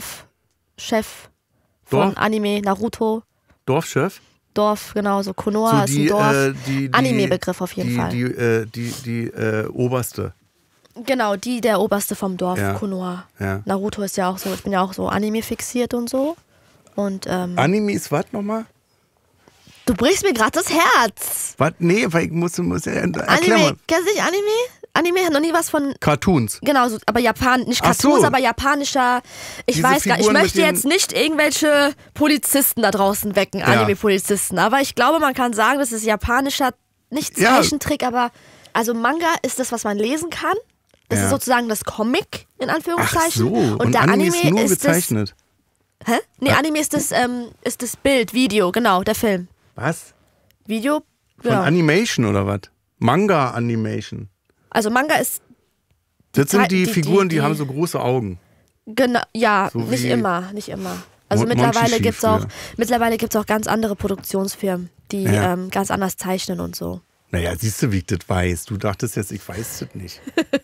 S3: Dorfchef von Anime, Naruto.
S2: Dorfchef?
S3: Dorf, genau, so Konoha ist ein Dorf. Anime-Begriff auf jeden Fall.
S2: Die oberste.
S3: Genau, der Oberste vom Dorf,
S2: Ja.
S3: Konoha.
S2: Ja.
S3: Naruto ist ja auch so, ich bin ja auch so Anime fixiert und so. Und,
S2: Anime ist was nochmal?
S3: du brichst mir gerade das Herz.
S2: Was? Nee, weil ich muss erklär
S3: Anime,
S2: mal.
S3: kennst du nicht Anime? Anime hat noch nie was von,
S2: Cartoons.
S3: genau, so, aber nicht
S2: Ach so.
S3: Cartoons, aber japanischer, ich
S2: Diese
S3: weiß gar nicht, ich
S2: Figuren
S3: möchte
S2: mit den-
S3: jetzt nicht irgendwelche Polizisten da draußen wecken, Anime-Polizisten, aber ich glaube, man kann sagen, das ist japanischer, nicht
S2: Ja.
S3: Zeichentrick, aber, also Manga ist das, was man lesen kann. Das
S2: Ja.
S3: ist sozusagen das Comic, in
S2: Ach
S3: Anführungszeichen.
S2: so,
S3: und der
S2: Anime ist nur
S3: das.
S2: gezeichnet.
S3: Hä? Nee, Anime ist das Bild, Video, genau, der Film.
S2: Was?
S3: Video,
S2: Von
S3: ja.
S2: Animation oder was? Manga-Animation.
S3: Also Manga ist,
S2: Das sind die
S3: die-
S2: Figuren, die
S3: die-
S2: haben so große Augen.
S3: genau, ja,
S2: So
S3: nicht
S2: wie
S3: immer. Also mittlerweile
S2: Monchichi
S3: gibt's auch ganz andere Produktionsfirmen, die
S2: Ja.
S3: ganz anders zeichnen und so.
S2: Naja, siehst du, wie ich das weiß. Du dachtest jetzt, ich weiß das nicht.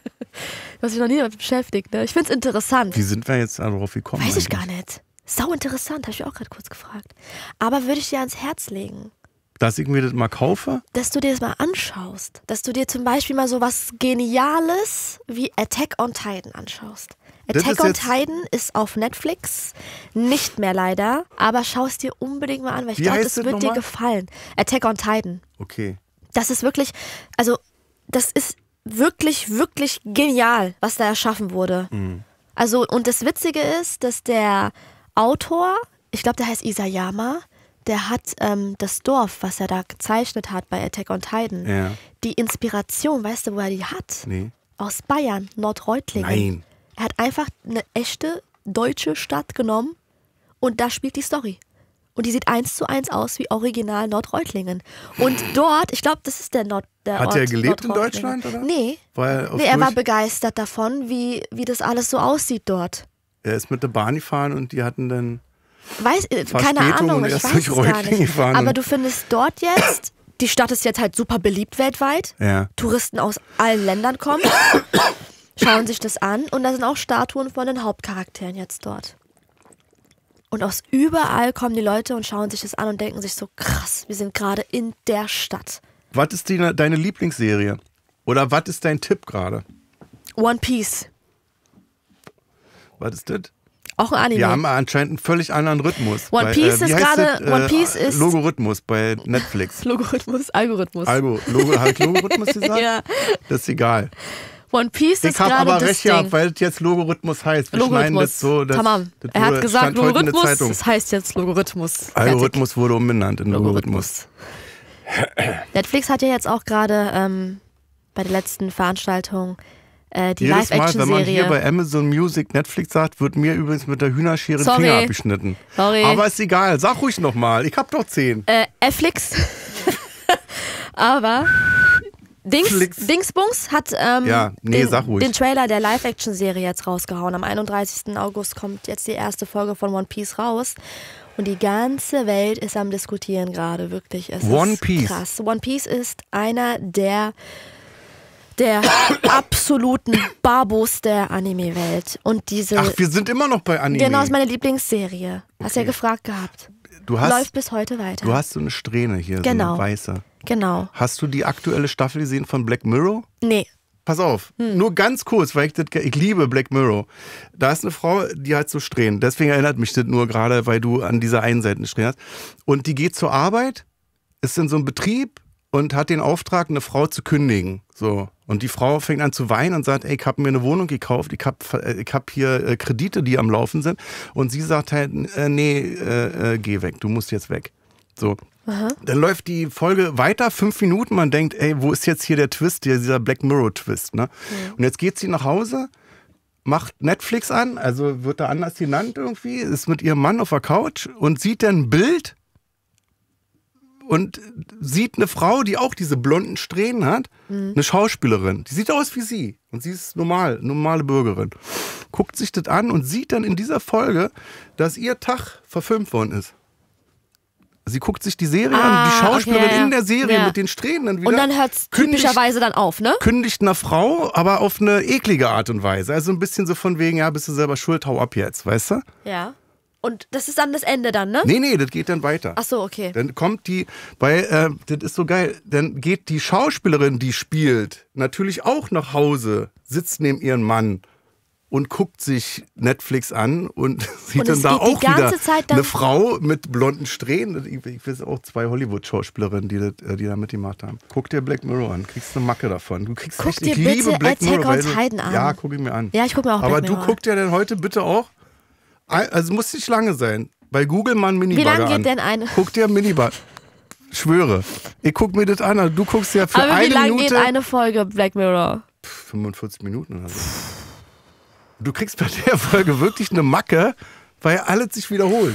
S3: Du hast dich noch nie damit beschäftigt, ne? Ich find's interessant.
S2: Wie sind wir jetzt darauf gekommen?
S3: Weiß ich
S2: eigentlich?
S3: gar nicht. Sau interessant, habe ich auch gerade kurz gefragt. Aber würde ich dir ans Herz legen,
S2: Dass ich mir das mal kaufe?
S3: dass du dir das mal anschaust. Dass du dir zum Beispiel mal so was Geniales wie Attack on Titan anschaust.
S2: Das
S3: Attack
S2: ist
S3: on
S2: jetzt-
S3: Titan ist auf Netflix, nicht mehr leider, aber schau es dir unbedingt mal an, weil ich
S2: Wie
S3: glaube,
S2: heißt
S3: das
S2: das
S3: wird dir
S2: nochmal?
S3: gefallen. Attack on Titan.
S2: Okay.
S3: Das ist wirklich, also das ist wirklich, wirklich genial, was da erschaffen wurde.
S2: Mhm.
S3: Also, und das Witzige ist, dass der Autor, ich glaube, der heißt Isayama, der hat das Dorf, was er da gezeichnet hat bei Attack on Titan,
S2: Ja.
S3: die Inspiration, weißt du, wo er die hat?
S2: Nee.
S3: Aus Bayern, Nordreutlingen.
S2: Nein.
S3: Er hat einfach eine echte deutsche Stadt genommen und da spielt die Story. Und die sieht 1:1 aus wie original Nordreutlingen. Und dort, ich glaube, das ist der Ort.
S2: Hat er gelebt in
S3: Nordreutlingen.
S2: Deutschland, oder?
S3: Nee.
S2: Weil
S3: Er war begeistert davon, wie das alles so aussieht dort.
S2: er ist mit der Bahn gefahren und die hatten dann.
S3: Keine
S2: Verspätung
S3: Ahnung,
S2: und
S3: ich
S2: erst
S3: weiß
S2: durch
S3: es gar
S2: Reutlingen
S3: nicht.
S2: gefahren
S3: Aber
S2: und-
S3: du findest dort jetzt, die Stadt ist jetzt halt super beliebt weltweit.
S2: Ja.
S3: Touristen aus allen Ländern kommen, schauen sich das an und da sind auch Statuen von den Hauptcharakteren jetzt dort. Und aus überall kommen die Leute und schauen sich das an und denken sich so, krass, wir sind gerade in der Stadt.
S2: Was ist deine Lieblingsserie? Oder was ist dein Tipp gerade?
S3: One Piece,
S2: Was ist das?
S3: auch ein Anime.
S2: Wir haben anscheinend einen völlig anderen Rhythmus.
S3: One Piece ist One Piece ist
S2: Logarithmus bei Netflix.
S3: Algorithmus.
S2: Habe ich Logarithmus gesagt?
S3: Ja.
S2: Das ist egal.
S3: One Piece
S2: Ich
S3: ist
S2: habe
S3: gerade
S2: aber
S3: das
S2: recht
S3: Ding.
S2: gehabt, weil es jetzt Logarithmus heißt. Wir schneiden
S3: Logarithmus.
S2: das so.
S3: Tamam.
S2: Das
S3: Er hat
S2: wurde-
S3: gesagt
S2: stand heute in der
S3: Logarithmus,
S2: Zeitung.
S3: das heißt jetzt Logarithmus.
S2: Algorithmus wurde umbenannt in
S3: Fertig.
S2: Logarithmus.
S3: Netflix hat ja jetzt auch gerade bei der letzten Veranstaltung die
S2: Jedes Mal, wenn man hier
S3: Live-Action-Serie.
S2: bei Amazon Music Netflix sagt, wird mir übrigens mit der Hühnerschere den
S3: Sorry.
S2: Finger abgeschnitten.
S3: Sorry.
S2: Aber ist egal, sag ruhig nochmal. Ich hab doch 10.
S3: Netflix. Aber
S2: Flix.
S3: Dingsbums hat
S2: sag ruhig.
S3: den Trailer der Live-Action-Serie jetzt rausgehauen. Am 31. August kommt jetzt die erste Folge von One Piece raus. Und die ganze Welt ist am Diskutieren gerade, wirklich. Es
S2: One
S3: ist
S2: Piece.
S3: krass. One Piece ist einer der absoluten Babos der Anime-Welt. Und diese,
S2: Ach, wir sind immer noch bei Anime.
S3: genau, ist meine Lieblingsserie. Hast ja gefragt gehabt. Läuft bis heute weiter.
S2: Du hast so eine Strähne hier, so
S3: Genau.
S2: eine weiße.
S3: Genau.
S2: Hast du die aktuelle Staffel gesehen von Black Mirror?
S3: Nee.
S2: Pass auf, nur ganz kurz, weil ich liebe Black Mirror. Da ist eine Frau, die hat so Strähnen. Deswegen erinnert mich das nur gerade, weil du an dieser einen Seite eine Strähne hast. Und die geht zur Arbeit, ist in so einem Betrieb und hat den Auftrag, eine Frau zu kündigen. So. Und die Frau fängt an zu weinen und sagt, ey, ich habe mir eine Wohnung gekauft, ich hab hier Kredite, die am Laufen sind. Und sie sagt halt, geh weg, du musst jetzt weg. So. Dann läuft die Folge weiter, 5 Minuten, man denkt, ey, wo ist jetzt hier der Twist, dieser Black Mirror-Twist, ne? Und jetzt geht sie nach Hause, macht Netflix an, also wird da anders genannt irgendwie, ist mit ihrem Mann auf der Couch und sieht dann ein Bild und sieht eine Frau, die auch diese blonden Strähnen hat, eine Schauspielerin, die sieht aus wie sie und sie ist normale Bürgerin. Guckt sich das an und sieht dann in dieser Folge, dass ihr Tag verfilmt worden ist. Sie guckt sich die Serie an, die Schauspielerin
S3: okay,
S2: in der Serie mit den Strähnen dann wieder.
S3: Und dann hört es typischerweise dann auf, ne?
S2: Kündigt einer Frau, aber auf eine eklige Art und Weise. Also ein bisschen so von wegen, ja, bist du selber schuld, hau ab jetzt, weißt du?
S3: Ja. Und das ist dann das Ende dann, ne?
S2: Nee, das geht dann weiter.
S3: Ach so, okay.
S2: Dann kommt das ist so geil, dann geht die Schauspielerin, die spielt, natürlich auch nach Hause, sitzt neben ihrem Mann und guckt sich Netflix an und sieht dann da auch wieder eine Frau mit blonden Strähnen. Ich weiß auch 2 Hollywood-Schauspielerinnen, die da mitgemacht haben. Guck dir Black Mirror an, kriegst eine Macke davon. Du kriegst
S3: guck dir bitte Attack on Titan an.
S2: Ja, guck ich mir an.
S3: Ja, ich guck mir auch Black Mirror
S2: an. Aber du guck dir denn heute bitte auch, also muss nicht lange sein, bei Google mal einen Minibagger an.
S3: Wie lange geht denn eine?
S2: Guck dir einen Minibagger. Schwöre. Ich guck mir das an, also du guckst ja für eine Minute.
S3: Aber wie lange geht eine Folge Black Mirror?
S2: 45 Minuten oder so. Du kriegst bei der Folge wirklich eine Macke, weil alles sich wiederholt.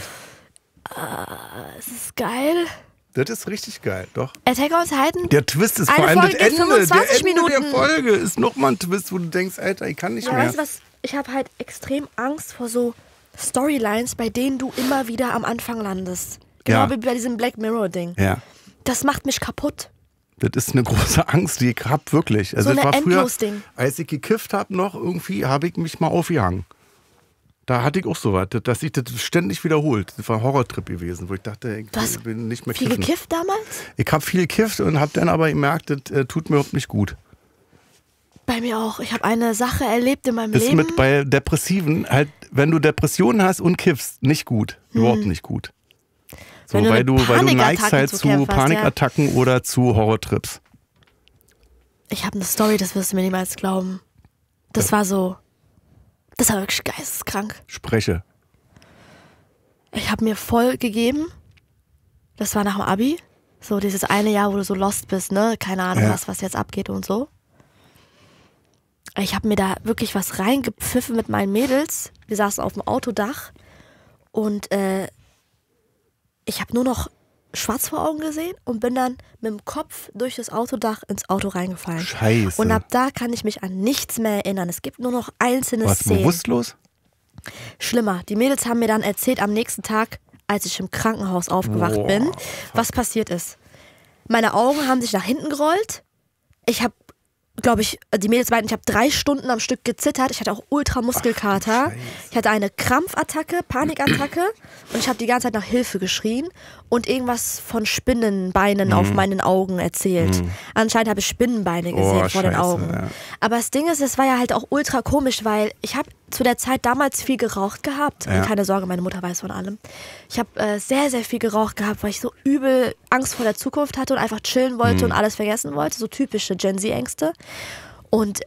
S3: Das ist geil.
S2: Das ist richtig geil, doch.
S3: Attack on Titan?
S2: Der Twist ist vor allem das Ende. Der Ende der Folge ist nochmal ein Twist, wo du denkst, Alter, ich kann nicht mehr.
S3: Weißt du was? Ich habe halt extrem Angst vor so Storylines, bei denen du immer wieder am Anfang landest. Genau wie bei diesem Black Mirror-Ding.
S2: Ja.
S3: Das macht mich kaputt.
S2: Das ist eine große Angst, die ich hab, wirklich. Also
S3: so
S2: das war früher,
S3: Ding.
S2: als ich gekifft habe noch, irgendwie habe ich mich mal aufgehangen. Da hatte ich auch so was, dass sich das ständig wiederholt. Das war ein Horrortrip gewesen, wo ich dachte, ich bin nicht mehr kiffen.
S3: Viel gekifft damals?
S2: Ich habe viel gekifft und habe dann aber gemerkt, das tut mir überhaupt nicht gut.
S3: Bei mir auch. Ich habe eine Sache erlebt in meinem
S2: ist
S3: Leben.
S2: Mit bei Depressiven, halt, wenn du Depressionen hast und kiffst, nicht gut. Überhaupt nicht gut. So, weil du neigst halt zu Panikattacken oder zu Horrortrips.
S3: Ich habe eine Story, das wirst du mir niemals glauben. Das war wirklich geisteskrank.
S2: Spreche.
S3: Ich habe mir voll gegeben. Das war nach dem Abi. So dieses eine Jahr, wo du so lost bist, ne? Keine Ahnung, was jetzt abgeht und so. Ich habe mir da wirklich was reingepfiffen mit meinen Mädels. Wir saßen auf dem Autodach und ich habe nur noch schwarz vor Augen gesehen und bin dann mit dem Kopf durch das Autodach ins Auto reingefallen.
S2: Scheiße.
S3: Und ab da kann ich mich an nichts mehr erinnern. Es gibt nur noch einzelne Szenen.
S2: Bewusstlos?
S3: Schlimmer. Die Mädels haben mir dann erzählt am nächsten Tag, als ich im Krankenhaus aufgewacht bin, was passiert ist. Meine Augen haben sich nach hinten gerollt. Ich habe, glaube ich, die Mädels meinten, ich habe 3 Stunden am Stück gezittert. Ich hatte auch Ultramuskelkater. Ich hatte eine Krampfattacke, Panikattacke und ich habe die ganze Zeit nach Hilfe geschrien und irgendwas von Spinnenbeinen auf meinen Augen erzählt. Anscheinend habe ich Spinnenbeine gesehen vor den Augen. Ja. Aber das Ding ist, es war ja halt auch ultra komisch, weil ich habe zu der Zeit damals viel geraucht gehabt. Und keine Sorge, meine Mutter weiß von allem. Ich habe sehr, sehr viel geraucht gehabt, weil ich so übel Angst vor der Zukunft hatte und einfach chillen wollte und alles vergessen wollte. So typische Gen Z-Ängste. Und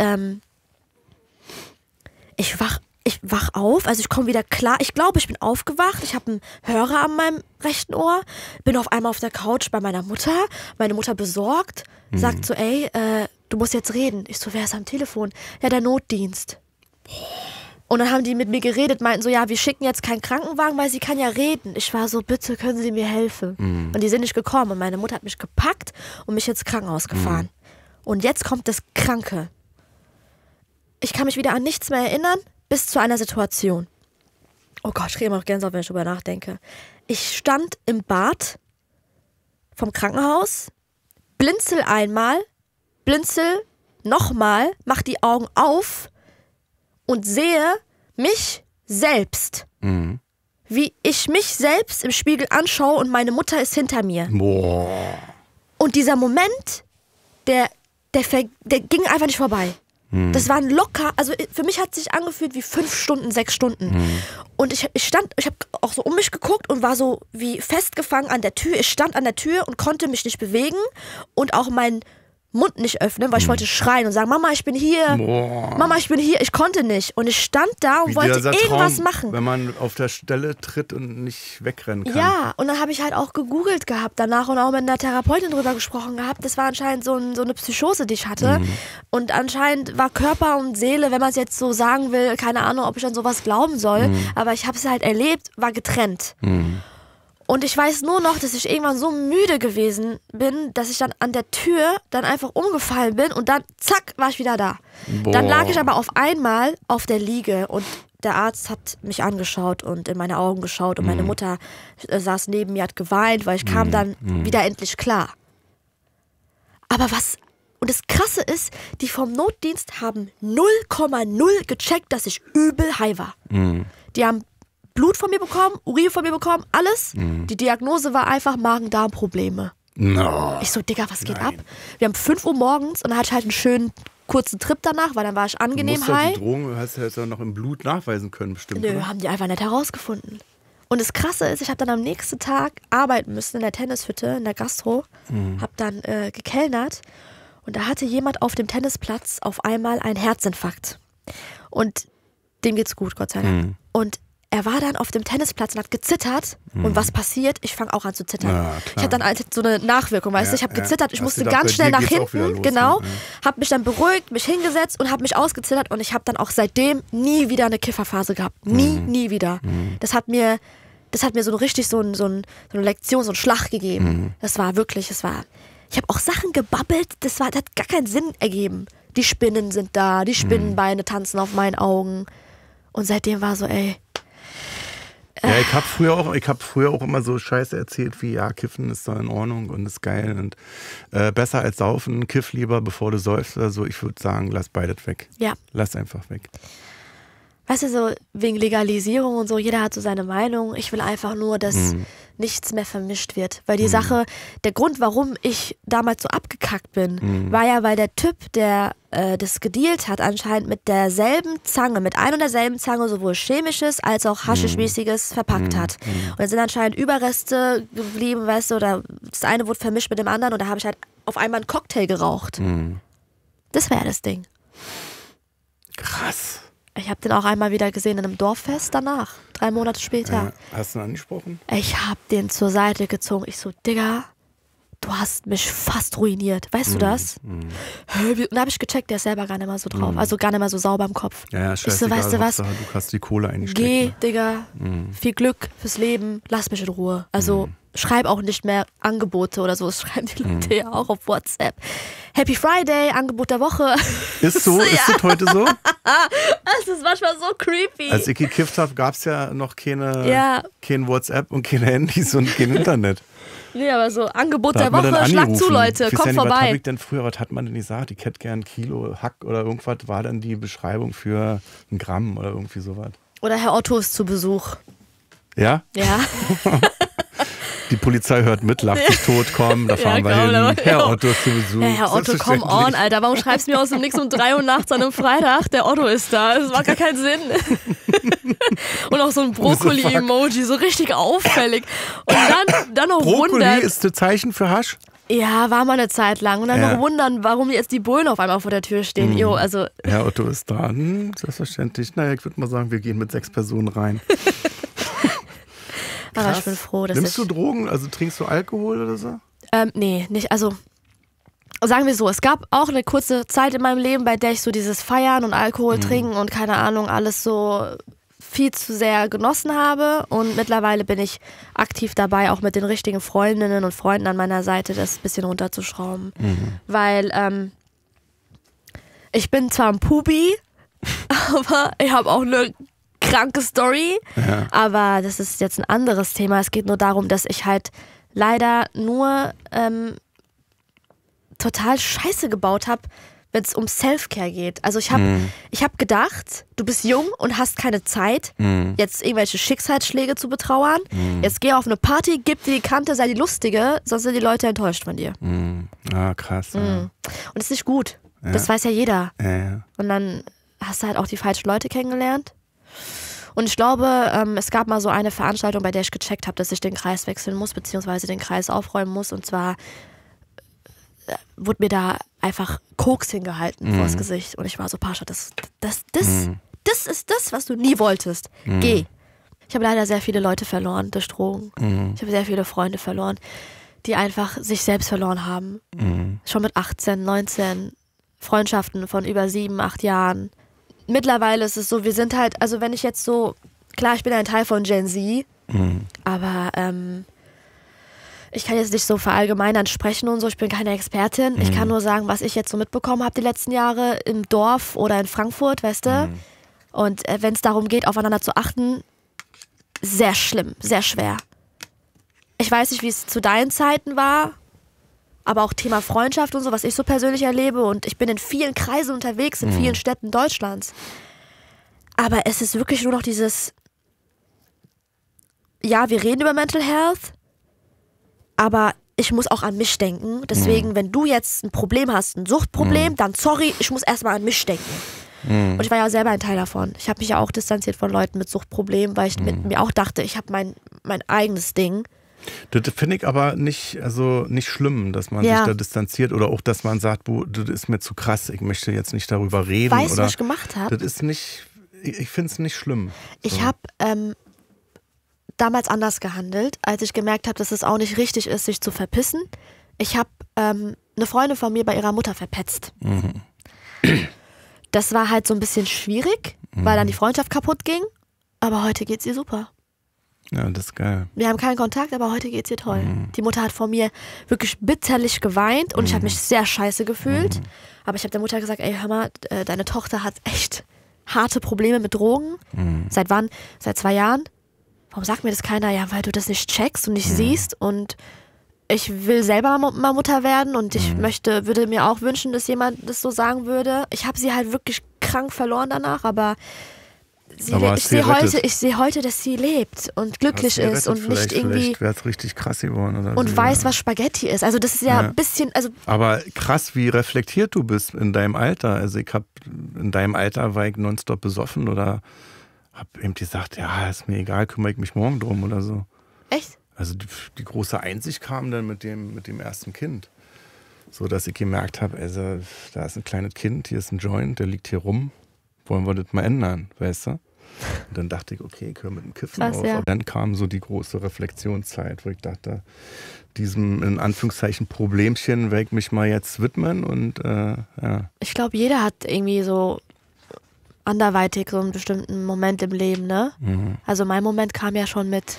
S3: ich wach auf, also ich komme wieder klar. Ich glaube, ich bin aufgewacht. Ich habe einen Hörer an meinem rechten Ohr. Bin auf einmal auf der Couch bei meiner Mutter. Meine Mutter besorgt. Sagt so, ey, du musst jetzt reden. Ich so, wer ist am Telefon? Ja, der Notdienst. Und dann haben die mit mir geredet, meinten so, ja, wir schicken jetzt keinen Krankenwagen, weil sie kann ja reden. Ich war so, bitte können Sie mir helfen. Und die sind nicht gekommen. Und meine Mutter hat mich gepackt und mich ins Krankenhaus gefahren. Und jetzt kommt das Kranke. Ich kann mich wieder an nichts mehr erinnern, bis zu einer Situation. Oh Gott, ich kriege immer noch Gänsehaut, wenn ich darüber nachdenke. Ich stand im Bad vom Krankenhaus, blinzel einmal, blinzel nochmal, mach die Augen auf und sehe mich selbst. Wie ich mich selbst im Spiegel anschaue und meine Mutter ist hinter mir.
S2: Boah.
S3: Und dieser Moment, der ging einfach nicht vorbei. Das waren locker, also für mich hat es sich angefühlt wie 5 Stunden, 6 Stunden. Und ich habe auch so um mich geguckt und war so wie festgefangen an der Tür. Ich stand an der Tür und konnte mich nicht bewegen und auch meinen Mund nicht öffnen, weil ich wollte schreien und sagen, Mama, ich bin hier. Mama, ich bin hier. Ich konnte nicht. Und ich stand da und wollte irgendwas machen.
S2: Wenn man auf der Stelle tritt und nicht wegrennen kann.
S3: Ja, und dann habe ich halt auch gegoogelt gehabt danach und auch mit einer Therapeutin drüber gesprochen gehabt. Das war anscheinend so eine Psychose, die ich hatte. Und anscheinend war Körper und Seele, wenn man es jetzt so sagen will, keine Ahnung, ob ich an sowas glauben soll, aber ich habe es halt erlebt, war getrennt. Und ich weiß nur noch, dass ich irgendwann so müde gewesen bin, dass ich dann an der Tür dann einfach umgefallen bin und dann zack, war ich wieder da. Dann lag ich aber auf einmal auf der Liege und der Arzt hat mich angeschaut und in meine Augen geschaut und meine Mutter saß neben mir, hat geweint, weil ich kam dann wieder endlich klar. Aber und das Krasse ist, die vom Notdienst haben 0,0 gecheckt, dass ich übel high war. Die haben Blut von mir bekommen, Urin von mir bekommen, alles. Die Diagnose war einfach Magen-Darm-Probleme.
S2: No.
S3: Ich so, Digga, was geht ab? Wir haben 5 Uhr morgens und dann hatte ich halt einen schönen kurzen Trip danach, weil dann war ich angenehm high.
S2: Die Drogen hast du ja noch im Blut nachweisen können bestimmt.
S3: Nö,
S2: oder?
S3: haben die einfach nicht herausgefunden. Und das Krasse ist, ich habe dann am nächsten Tag arbeiten müssen in der Tennishütte, in der Gastro, habe dann gekellnert und da hatte jemand auf dem Tennisplatz auf einmal einen Herzinfarkt. Und dem geht's gut, Gott sei Dank. Und er war dann auf dem Tennisplatz und hat gezittert. Und was passiert? Ich fange auch an zu zittern.
S2: Ja,
S3: ich hatte dann halt so eine Nachwirkung, weißt du? Ich habe gezittert, ich musste ganz schnell nach hinten,
S2: los,
S3: habe mich dann beruhigt, mich hingesetzt und habe mich ausgezittert. Und ich habe dann auch seitdem nie wieder eine Kifferphase gehabt. Nie wieder. Das hat mir so richtig so eine Lektion, so einen Schlag gegeben. Das war wirklich, ich habe auch Sachen gebabbelt, das hat gar keinen Sinn ergeben. Die Spinnen sind da, die Spinnenbeine tanzen auf meinen Augen. Und seitdem war so, ey.
S2: Ja, ich habe früher auch immer so Scheiße erzählt wie, ja, Kiffen ist da in Ordnung und ist geil und besser als Saufen, kiff lieber, bevor du säufst oder so. Ich würde sagen, lass beides weg.
S3: Ja.
S2: Lass einfach weg.
S3: Weißt du, so wegen Legalisierung und so, jeder hat so seine Meinung. Ich will einfach nur, dass nichts mehr vermischt wird. Weil die Sache, der Grund, warum ich damals so abgekackt bin, war ja, weil der Typ, der das gedealt hat, anscheinend mit derselben Zange, mit ein und derselben Zange sowohl chemisches als auch haschischmäßiges verpackt hat. Und dann sind anscheinend Überreste geblieben, weißt du, oder das eine wurde vermischt mit dem anderen und da habe ich halt auf einmal einen Cocktail geraucht. Das wäre das Ding.
S2: Krass.
S3: Ich habe den auch einmal wieder gesehen in einem Dorffest danach, 3 Monate später.
S2: Hast du ihn angesprochen?
S3: Ich habe den zur Seite gezogen. Ich so, Digga, du hast mich fast ruiniert. Weißt du das? Und da habe ich gecheckt, der ist selber gar nicht mehr so drauf. Also gar nicht mehr so sauber im Kopf.
S2: Ja,
S3: ich so, weißt du was?
S2: Du hast die Kohle eingesteckt.
S3: Geh, Digga. Viel Glück fürs Leben. Lass mich in Ruhe. Also schreib auch nicht mehr Angebote oder so. Das schreiben die Leute ja auch auf WhatsApp. Happy Friday, Angebot der Woche.
S2: Ist so? Ist das heute so?
S3: Das ist manchmal so creepy.
S2: Als ich gekifft habe, gab es ja noch kein WhatsApp und keine Handys und kein Internet.
S3: Nee, aber so Angebot der Woche, schlag zu, Leute, kommt vorbei.
S2: Was habe ich denn früher, was hat man denn gesagt? Ich hätte gern Kilo Hack oder irgendwas, war dann die Beschreibung für 1 Gramm oder irgendwie sowas.
S3: Oder Herr Otto ist zu Besuch.
S2: Ja?
S3: Ja.
S2: Die Polizei hört mit, lacht sich tot, komm, da fahren wir hin. Herr Otto ist zu Besuch.
S3: Ja, Herr Otto, come on, Alter. Warum schreibst du mir aus dem Nix um 3 Uhr nachts an einem Freitag? Der Otto ist da. Das macht gar keinen Sinn. Und auch so ein Brokkoli-Emoji, so richtig auffällig. Und dann noch
S2: Brokkoli
S3: wundern.
S2: ist das Zeichen für Hasch?
S3: Ja, war mal eine Zeit lang. Und dann noch wundern, warum jetzt die Bullen auf einmal vor der Tür stehen. Jo, also.
S2: Herr Otto ist da. Selbstverständlich. Naja, ich würde mal sagen, wir gehen mit 6 Personen rein.
S3: Aber ich bin froh, dass
S2: Nimmst du Drogen? Also trinkst du Alkohol oder so?
S3: Nee, nicht. Also, sagen wir so, es gab auch eine kurze Zeit in meinem Leben, bei der ich so dieses Feiern und Alkohol trinken und keine Ahnung, alles so viel zu sehr genossen habe. Und mittlerweile bin ich aktiv dabei, auch mit den richtigen Freundinnen und Freunden an meiner Seite, das ein bisschen runterzuschrauben. Weil ich bin zwar ein Pubi, aber ich habe auch eine kranke Story, aber das ist jetzt ein anderes Thema. Es geht nur darum, dass ich halt leider nur total Scheiße gebaut habe, wenn es um Self-Care geht. Also ich hab gedacht, du bist jung und hast keine Zeit, jetzt irgendwelche Schicksalsschläge zu betrauern. Jetzt geh auf eine Party, gib dir die Kante, sei die Lustige, sonst sind die Leute enttäuscht von dir.
S2: Ah, krass. Ja.
S3: Und das ist nicht gut. Ja. Das weiß ja jeder.
S2: Ja.
S3: Und dann hast du halt auch die falschen Leute kennengelernt. Und ich glaube, es gab mal so eine Veranstaltung, bei der ich gecheckt habe, dass ich den Kreis wechseln muss, beziehungsweise den Kreis aufräumen muss. Und zwar wurde mir da einfach Koks hingehalten vors Gesicht. Und ich war so, Pascha, das ist das, was du nie wolltest. Geh. Ich habe leider sehr viele Leute verloren durch Drogen. Ich habe sehr viele Freunde verloren, die einfach sich selbst verloren haben. Schon mit 18, 19, Freundschaften von über 7, 8 Jahren. Mittlerweile ist es so, wir sind halt, also wenn ich jetzt so, klar, ich bin ein Teil von Gen Z, aber ich kann jetzt nicht so verallgemeinern sprechen und so, ich bin keine Expertin. Ich kann nur sagen, was ich jetzt so mitbekommen habe die letzten Jahre im Dorf oder in Frankfurt, weißt du? Und wenn es darum geht, aufeinander zu achten, sehr schlimm, sehr schwer. Ich weiß nicht, wie es zu deinen Zeiten war, aber auch Thema Freundschaft und so, was ich so persönlich erlebe. Und ich bin in vielen Kreisen unterwegs, in vielen Städten Deutschlands. Aber es ist wirklich nur noch dieses, ja, wir reden über Mental Health, aber ich muss auch an mich denken. Deswegen, wenn du jetzt ein Problem hast, ein Suchtproblem, dann sorry, ich muss erstmal an mich denken. Und ich war ja selber ein Teil davon. Ich habe mich ja auch distanziert von Leuten mit Suchtproblemen, weil ich mit mir auch dachte, ich habe mein eigenes Ding.
S2: Das finde ich aber nicht schlimm, dass man sich da distanziert oder auch, dass man sagt, das ist mir zu krass, ich möchte jetzt nicht darüber reden.
S3: Weißt du, was ich gemacht habe?
S2: Das ist nicht, ich finde es nicht schlimm. So.
S3: Ich habe damals anders gehandelt, als ich gemerkt habe, dass es auch nicht richtig ist, sich zu verpissen. Ich habe eine Freundin von mir bei ihrer Mutter verpetzt. Das war halt so ein bisschen schwierig, weil dann die Freundschaft kaputt ging. Aber heute geht's ihr super.
S2: Ja, das ist geil.
S3: Wir haben keinen Kontakt, aber heute geht's ihr toll. Die Mutter hat vor mir wirklich bitterlich geweint und ich habe mich sehr scheiße gefühlt. Aber ich habe der Mutter gesagt, ey, hör mal, deine Tochter hat echt harte Probleme mit Drogen. Seit wann? Seit 2 Jahren. Warum sagt mir das keiner? Ja, weil du das nicht checkst und nicht siehst und ich will selber mal Mutter werden und ich würde mir auch wünschen, dass jemand das so sagen würde. Ich habe sie halt wirklich krank verloren danach, aber ich sehe heute, dass sie lebt und glücklich ist und nicht irgendwie.
S2: Vielleicht wäre es richtig krass geworden. Oder
S3: und
S2: so,
S3: weiß, was Spaghetti ist. Also das ist ja ein bisschen. Also
S2: aber krass, wie reflektiert du bist in deinem Alter. Also in deinem Alter war ich nonstop besoffen oder habe eben gesagt, ja, ist mir egal, kümmere ich mich morgen drum oder so.
S3: Echt?
S2: Also die große Einsicht kam dann mit dem ersten Kind. So, dass ich gemerkt habe, also da ist ein kleines Kind, hier ist ein Joint, der liegt hier rum. Wollen wir das mal ändern, weißt du? Und dann dachte ich, okay, ich höre mit dem Kiffen auf. Ja. Dann kam so die große Reflexionszeit, wo ich dachte, diesem in Anführungszeichen Problemchen werde ich mich mal jetzt widmen und ja.
S3: Ich glaube, jeder hat irgendwie so anderweitig so einen bestimmten Moment im Leben, ne? Also mein Moment kam ja schon mit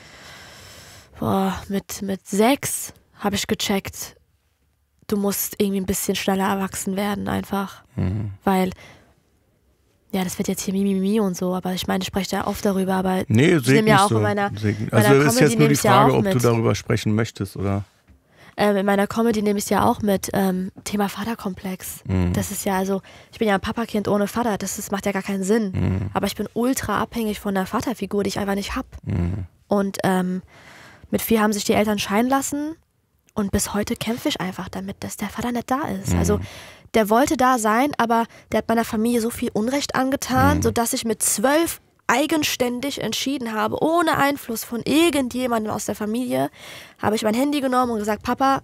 S3: 6 habe ich gecheckt, du musst irgendwie ein bisschen schneller erwachsen werden einfach. Weil, ja, das wird jetzt hier Mimimi und so, aber ich meine, ich spreche da oft darüber, aber ich nehme ja auch so in meiner
S2: also ist jetzt nur die Frage, ob du darüber sprechen möchtest, oder?
S3: In meiner Comedy nehme ich es ja auch mit Thema Vaterkomplex. Das ist ja, also, ich bin ja ein Papakind ohne Vater, das macht ja gar keinen Sinn. Aber ich bin ultra abhängig von der Vaterfigur, die ich einfach nicht habe. Und mit 4 haben sich die Eltern scheiden lassen und bis heute kämpfe ich einfach damit, dass der Vater nicht da ist. Also der wollte da sein, aber der hat meiner Familie so viel Unrecht angetan, sodass ich mit 12 eigenständig entschieden habe, ohne Einfluss von irgendjemandem aus der Familie, habe ich mein Handy genommen und gesagt, Papa,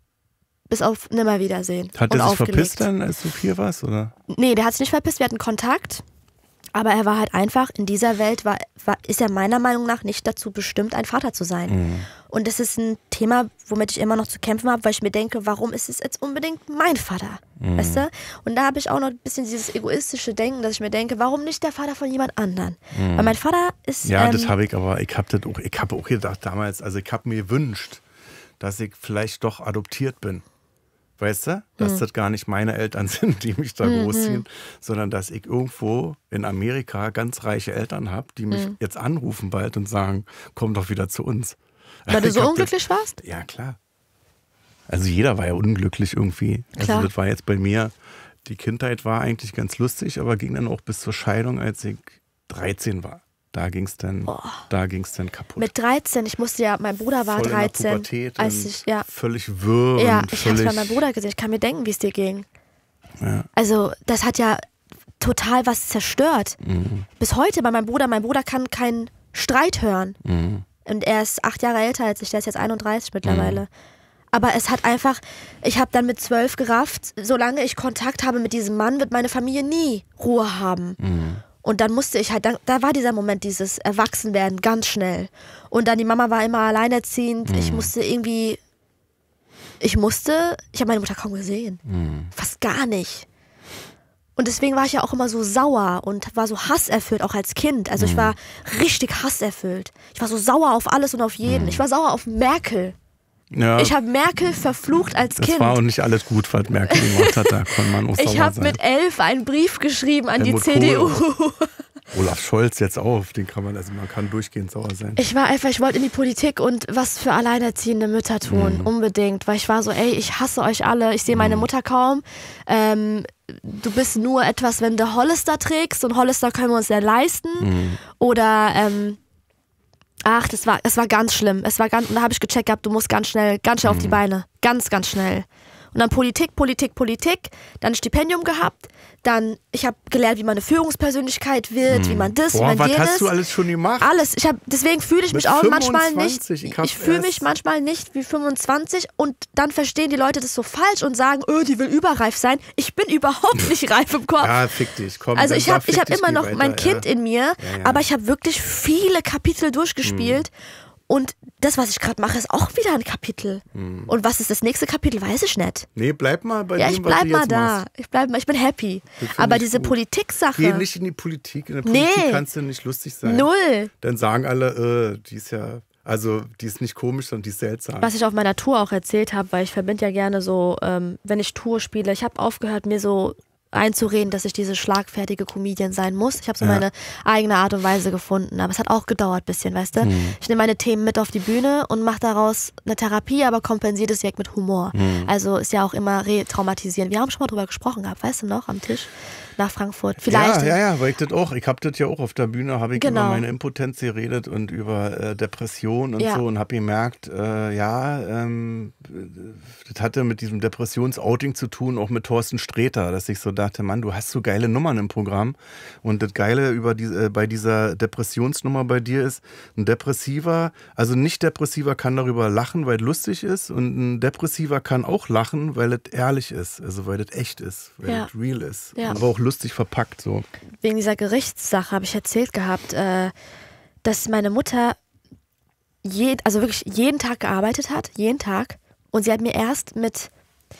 S3: bis auf Nimmerwiedersehen.
S2: Hat er sich verpisst dann, als du 4 warst, oder?
S3: Nee, der hat sich nicht verpisst, wir hatten Kontakt. Aber er war halt einfach, in dieser Welt ist er meiner Meinung nach nicht dazu bestimmt, ein Vater zu sein. Und das ist ein Thema, womit ich immer noch zu kämpfen habe, weil ich mir denke, warum ist es jetzt unbedingt mein Vater? Weißt du? Und da habe ich auch noch ein bisschen dieses egoistische Denken, dass ich mir denke, warum nicht der Vater von jemand anderen? Weil mein Vater ist...
S2: Ja, das habe ich, aber ich habe auch gedacht damals, also ich habe mir gewünscht, dass ich vielleicht doch adoptiert bin. Weißt du, dass das gar nicht meine Eltern sind, die mich da großziehen, sondern dass ich irgendwo in Amerika ganz reiche Eltern habe, die mich jetzt anrufen bald und sagen, komm doch wieder zu uns.
S3: Weil du so unglücklich warst?
S2: Ja, klar. Also jeder war ja unglücklich irgendwie.
S3: Klar.
S2: Also das war jetzt bei mir, die Kindheit war eigentlich ganz lustig, aber ging dann auch bis zur Scheidung, als ich 13 war. Da ging es dann kaputt.
S3: Mit 13, ich musste ja, mein Bruder war
S2: voll
S3: 13.
S2: In der Pubertät
S3: als ich,
S2: völlig wirr.
S3: Ja,
S2: und
S3: ich habe es bei meinem Bruder gesehen. Ich kann mir denken, wie es dir ging.
S2: Ja.
S3: Also, das hat ja total was zerstört. Bis heute bei meinem Bruder kann keinen Streit hören. Und er ist 8 Jahre älter als ich, der ist jetzt 31 mittlerweile. Aber es hat einfach, ich habe dann mit 12 gerafft, solange ich Kontakt habe mit diesem Mann, wird meine Familie nie Ruhe haben. Und dann musste ich halt, da war dieser Moment, dieses Erwachsenwerden ganz schnell. Und dann die Mama war immer alleinerziehend. Ich habe meine Mutter kaum gesehen. Fast gar nicht. Und deswegen war ich ja auch immer so sauer und war so hasserfüllt, auch als Kind. Also ich war richtig hasserfüllt. Ich war so sauer auf alles und auf jeden. Ich war sauer auf Merkel.
S2: Ja.
S3: Ich habe Merkel verflucht als Kind.
S2: Das war auch nicht alles gut, was Merkel gemacht hat. Da kann man auch
S3: Ich habe mit 11 einen Brief geschrieben an die CDU.
S2: Olaf Scholz jetzt auch, auf den kann man, also man kann durchgehend sauer sein.
S3: Ich wollte in die Politik und was für alleinerziehende Mütter tun, unbedingt. Weil ich war so, ey, ich hasse euch alle, ich sehe meine Mutter kaum. Du bist nur etwas, wenn du Hollister trägst und Hollister können wir uns ja leisten. Oder, es war ganz schlimm. Und da habe ich gecheckt gehabt, du musst ganz schnell auf die Beine. Ganz, ganz schnell. Und dann Politik, dann Stipendium gehabt, dann ich habe gelernt, wie man eine Führungspersönlichkeit wird, wie man das, wie man jenes.
S2: Was hast du alles schon gemacht?
S3: Alles. Deswegen fühle ich mich auch
S2: 25,
S3: manchmal nicht. Ich fühle mich manchmal nicht wie 25 und dann verstehen die Leute das so falsch und sagen, die will überreif sein. Ich bin überhaupt nicht reif im Kopf.
S2: Ja, fick dich, komm.
S3: Also ich hab immer noch mein Kind in mir, aber ich habe wirklich viele Kapitel durchgespielt. Und das, was ich gerade mache, ist auch wieder ein Kapitel. Und was ist das nächste Kapitel, weiß ich nicht.
S2: Nee, bleib mal bei dem,
S3: ich bleib
S2: was du
S3: mal
S2: jetzt
S3: da.
S2: machst.
S3: Ich bin happy. Aber diese Politik-Sache.
S2: Geh nicht in die Politik. In der Politik kannst du nicht lustig sein.
S3: Null.
S2: Dann sagen alle, die ist ja, also die ist nicht komisch, sondern die ist seltsam.
S3: Was ich auf meiner Tour auch erzählt habe, weil ich verbinde ja gerne so, wenn ich Tour spiele, ich habe aufgehört, mir so einzureden, dass ich diese schlagfertige Comedian sein muss. Ich habe so meine eigene Art und Weise gefunden, aber es hat auch gedauert ein bisschen, weißt du? Ich nehme meine Themen mit auf die Bühne und mache daraus eine Therapie, aber kompensiere das direkt mit Humor. Also ist ja auch immer retraumatisierend. Wir haben schon mal drüber gesprochen gehabt, weißt du noch, am Tisch nach Frankfurt. Vielleicht.
S2: Ja, weil ich das auch, ich habe das ja auch auf der Bühne, habe ich über meine Impotenz geredet und über Depression und so und habe gemerkt, das hatte mit diesem Depressionsouting zu tun, auch mit Thorsten Sträter, dass ich so dachte, Mann, du hast so geile Nummern im Programm und das Geile bei dieser Depressionsnummer bei dir ist, ein Depressiver, also nicht Depressiver kann darüber lachen, weil es lustig ist und ein Depressiver kann auch lachen, weil es ehrlich ist, also weil es echt ist, weil es real ist, aber auch lustig verpackt so.
S3: Wegen dieser Gerichtssache habe ich erzählt gehabt, dass meine Mutter wirklich jeden Tag gearbeitet hat, jeden Tag, und sie hat mir erst mit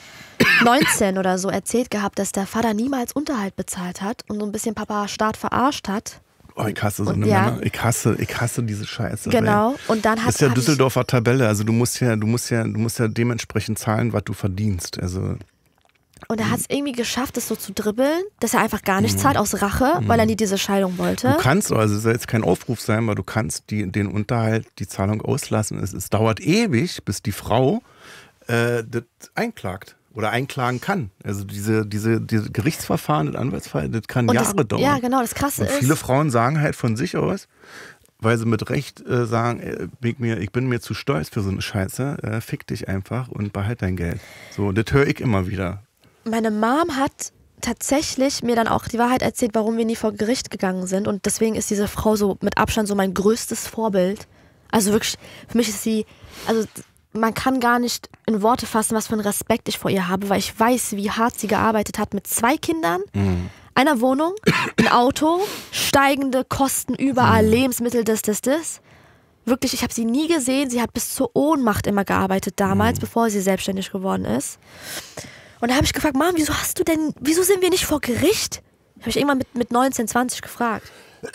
S3: 19 oder so erzählt gehabt, dass der Vater niemals Unterhalt bezahlt hat und so ein bisschen Papa Staat verarscht hat.
S2: Oh, ich hasse so eine Männer. Ich hasse diese Scheiße.
S3: Genau. Und dann
S2: das ist ja Düsseldorfer Tabelle. Also du musst ja dementsprechend zahlen, was du verdienst. Also.
S3: Und er hat es irgendwie geschafft, das so zu dribbeln, dass er einfach gar nicht zahlt aus Rache, weil er nie diese Scheidung wollte.
S2: Du kannst, also es soll jetzt kein Aufruf sein, aber du kannst den Unterhalt, die Zahlung auslassen. Es dauert ewig, bis die Frau das einklagt. Oder einklagen kann. Also diese Gerichtsverfahren, das Anwaltsfall, das kann Jahre dauern.
S3: Ja, genau, das Krasse ist.
S2: Viele Frauen sagen halt von sich aus, weil sie mit Recht sagen, ich bin mir zu stolz für so eine Scheiße, fick dich einfach und behalt dein Geld. So, das höre ich immer wieder.
S3: Meine Mom hat tatsächlich mir dann auch die Wahrheit erzählt, warum wir nie vor Gericht gegangen sind. Und deswegen ist diese Frau so mit Abstand so mein größtes Vorbild. Also wirklich, für mich ist sie, also man kann gar nicht in Worte fassen, was für einen Respekt ich vor ihr habe, weil ich weiß, wie hart sie gearbeitet hat mit 2 Kindern, einer Wohnung, ein Auto, steigende Kosten überall, Lebensmittel, das. Wirklich, ich habe sie nie gesehen. Sie hat bis zur Ohnmacht immer gearbeitet damals, bevor sie selbstständig geworden ist. Und da habe ich gefragt, Mom, wieso sind wir nicht vor Gericht? Habe ich irgendwann mit 19, 20 gefragt.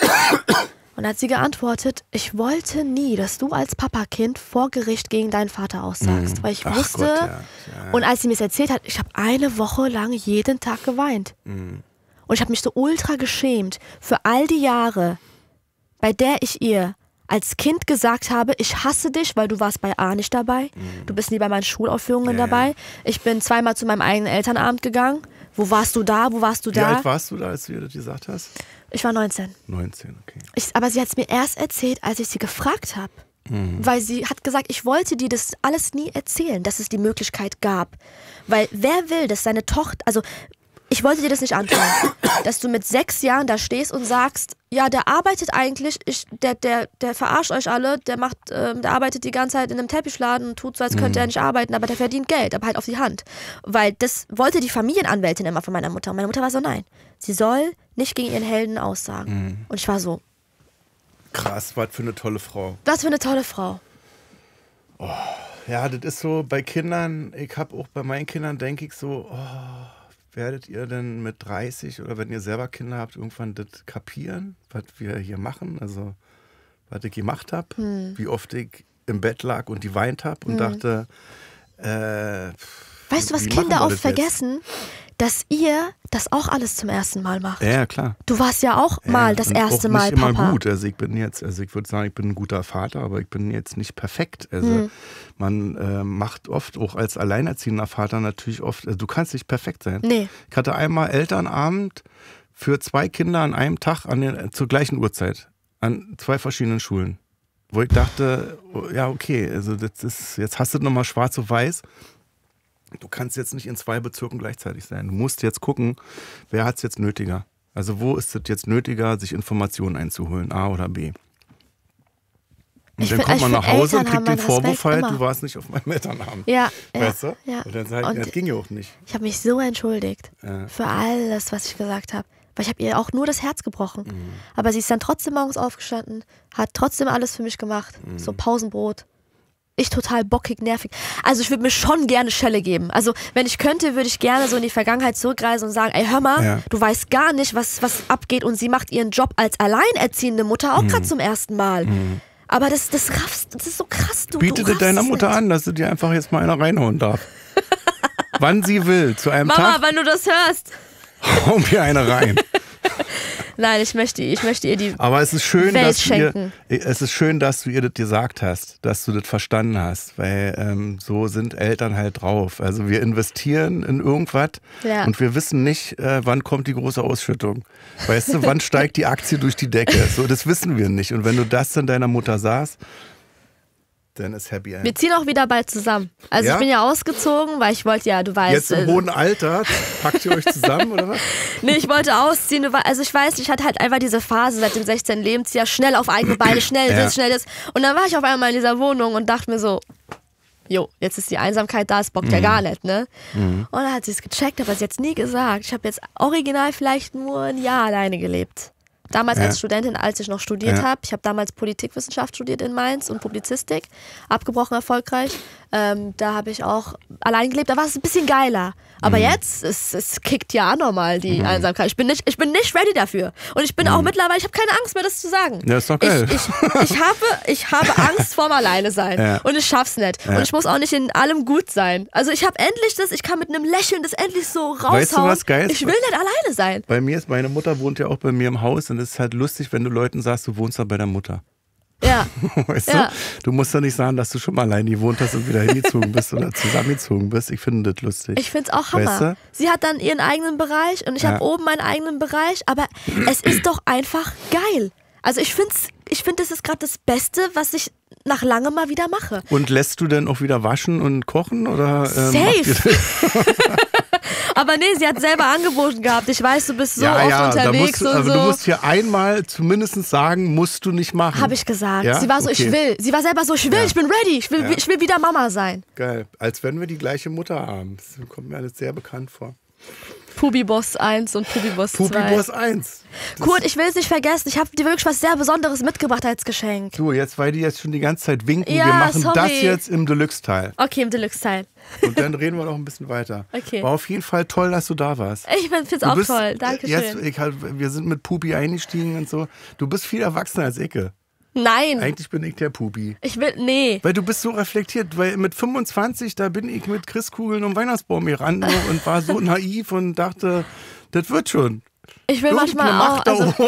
S3: Und hat sie geantwortet, ich wollte nie, dass du als Papakind vor Gericht gegen deinen Vater aussagst. Weil ich wusste,
S2: Gott, ja.
S3: Und als sie mir das erzählt hat, ich habe eine Woche lang jeden Tag geweint. Und ich habe mich so ultra geschämt für all die Jahre, bei der ich ihr als Kind gesagt habe, ich hasse dich, weil du warst bei A nicht dabei. Du bist nie bei meinen Schulaufführungen dabei. Ich bin 2-mal zu meinem eigenen Elternabend gegangen. Wo warst du da? Wie
S2: alt warst du da, als du ihr das gesagt hast?
S3: Ich war 19.
S2: 19, okay.
S3: Aber sie hat es mir erst erzählt, als ich sie gefragt habe. Weil sie hat gesagt, ich wollte dir das alles nie erzählen, dass es die Möglichkeit gab. Weil wer will, dass seine Tochter, also ich wollte dir das nicht antun, dass du mit 6 Jahren da stehst und sagst, ja, der arbeitet eigentlich, der verarscht euch alle, der arbeitet die ganze Zeit in einem Teppichladen und tut so, als könnte er nicht arbeiten, aber der verdient Geld, aber halt auf die Hand. Weil das wollte die Familienanwältin immer von meiner Mutter. Und meine Mutter war so, nein, sie soll nicht gegen ihren Helden aussagen. Und ich war so.
S2: Krass, was für eine tolle Frau.
S3: Was für eine tolle Frau.
S2: Oh, ja, das ist so bei Kindern, ich habe auch bei meinen Kindern, denke ich so, werdet ihr denn mit 30 oder wenn ihr selber Kinder habt, irgendwann das kapieren, was wir hier machen? Also, was ich gemacht habe, wie oft ich im Bett lag und die weint habe und dachte,
S3: weißt du, was Kinder oft vergessen? Dass ihr das auch alles zum ersten Mal macht.
S2: Ja, klar.
S3: Du warst ja auch mal das erste Mal Papa.
S2: Nicht immer gut. Also ich würde sagen, ich bin ein guter Vater, aber ich bin jetzt nicht perfekt. Also man macht oft, auch als alleinerziehender Vater natürlich oft, also du kannst nicht perfekt sein.
S3: Nee.
S2: Ich hatte einmal Elternabend für 2 Kinder an einem Tag zur gleichen Uhrzeit an 2 verschiedenen Schulen. Wo ich dachte, ja okay, also jetzt hast du nochmal schwarz auf weiß. Du kannst jetzt nicht in 2 Bezirken gleichzeitig sein. Du musst jetzt gucken, wer hat es jetzt nötiger. Also wo ist es jetzt nötiger, sich Informationen einzuholen, A oder B. Und dann kommt man nach Hause und kriegt den Vorwurf halt, du warst nicht auf meinem Elternabend.
S3: Ja,
S2: weißt du?
S3: Ja.
S2: Und dann sag ich, das ging ja auch nicht.
S3: Ich habe mich so entschuldigt für alles, was ich gesagt habe. Weil ich habe ihr auch nur das Herz gebrochen. Aber sie ist dann trotzdem morgens aufgestanden, hat trotzdem alles für mich gemacht. So Pausenbrot. Ich total bockig, nervig. Also ich würde mir schon gerne Schelle geben. Also wenn ich könnte, würde ich gerne so in die Vergangenheit zurückreisen und sagen, ey hör mal, du weißt gar nicht, was abgeht und sie macht ihren Job als alleinerziehende Mutter auch gerade zum ersten Mal. Aber das ist so krass.
S2: Biete dir deiner Mutter an, dass du dir einfach jetzt mal einer reinhauen darf. Wann sie will, zu einem Tag.
S3: Mama, wenn du das hörst.
S2: Hau mir eine rein.
S3: Nein, ich möchte ihr die
S2: Aber es ist schön,
S3: Welt schenken.
S2: Es ist schön, dass du ihr das gesagt hast, dass du das verstanden hast, weil so sind Eltern halt drauf. Also wir investieren in irgendwas und wir wissen nicht, wann kommt die große Ausschüttung. Weißt du, wann steigt die Aktie durch die Decke? So, das wissen wir nicht. Und wenn du das dann deiner Mutter sagst, dann ist Happy End.
S3: Wir ziehen auch wieder bald zusammen. Also ich bin ja ausgezogen, weil ich wollte ja, du weißt.
S2: Jetzt im hohen Alter, packt ihr euch zusammen oder was?
S3: Nee, ich wollte ausziehen. Also ich weiß, ich hatte halt einfach diese Phase seit dem 16. Lebensjahr, schnell auf eigene Beine, schnell das. Und dann war ich auf einmal in dieser Wohnung und dachte mir so, jo, jetzt ist die Einsamkeit da, es bockt ja gar nicht, ne? Und dann hat sie es gecheckt, aber sie hat es nie gesagt. Ich habe jetzt original vielleicht nur ein Jahr alleine gelebt. Damals als Studentin, als ich noch studiert habe. Ich habe damals Politikwissenschaft studiert in Mainz und Publizistik. Abgebrochen erfolgreich. Da habe ich auch allein gelebt. Da war es ein bisschen geiler. Aber jetzt, es kickt ja nochmal die Einsamkeit. Ich bin nicht ready dafür. Und ich bin auch mittlerweile, ich habe keine Angst mehr, das zu sagen.
S2: Ja, ist doch geil.
S3: Ich habe Angst vorm Alleine sein. Ja. Und ich schaff's nicht. Ja. Und ich muss auch nicht in allem gut sein. Also ich habe endlich ich kann mit einem Lächeln das endlich so raushauen.
S2: Weißt du, was geil ist?
S3: Ich will nicht alleine sein.
S2: Bei mir meine Mutter wohnt ja auch bei mir im Haus und es ist halt lustig, wenn du Leuten sagst, du wohnst da bei der Mutter.
S3: Ja.
S2: Weißt du? Du musst doch nicht sagen, dass du schon mal allein gewohnt hast und wieder hingezogen bist oder zusammengezogen bist. Ich finde das lustig.
S3: Ich finde es auch Hammer. Weißt du? Sie hat dann ihren eigenen Bereich und ich habe oben meinen eigenen Bereich, aber es ist doch einfach geil. Also ich finde, das ist gerade das Beste, was ich nach langem mal wieder mache.
S2: Und lässt du denn auch wieder waschen und kochen? Oder,
S3: Safe! Aber nee, sie hat selber angeboten gehabt. Ich weiß, du bist so oft unterwegs und so.
S2: Du musst hier einmal zumindest sagen, musst du nicht machen.
S3: Habe ich gesagt. Ja? Sie war so, ich will. Sie war selber so, ich will, ich bin ready. Ich will wieder Mama sein.
S2: Geil. Als wenn wir die gleiche Mutter haben. Das kommt mir alles sehr bekannt vor.
S3: Pubiboss 1 und Pubiboss 2.
S2: Pubiboss 1.
S3: Kurt, ich will es nicht vergessen. Ich habe dir wirklich was sehr Besonderes mitgebracht als Geschenk.
S2: Du, weil die jetzt schon die ganze Zeit winken, wir machen das jetzt im Deluxe-Teil.
S3: Okay, im Deluxe-Teil.
S2: Und dann reden wir noch ein bisschen weiter.
S3: Okay.
S2: War auf jeden Fall toll, dass du da warst.
S3: Ich finde es auch toll. Dankeschön.
S2: Wir sind mit Pubi eingestiegen und so. Du bist viel erwachsener als Icke.
S3: Nein.
S2: Eigentlich bin ich der Pubi.
S3: Nee.
S2: Weil du bist so reflektiert, weil mit 25, da bin ich mit Christkugeln um Weihnachtsbaum gerannt und war so naiv und dachte, das wird schon.
S3: Ich will manchmal auch.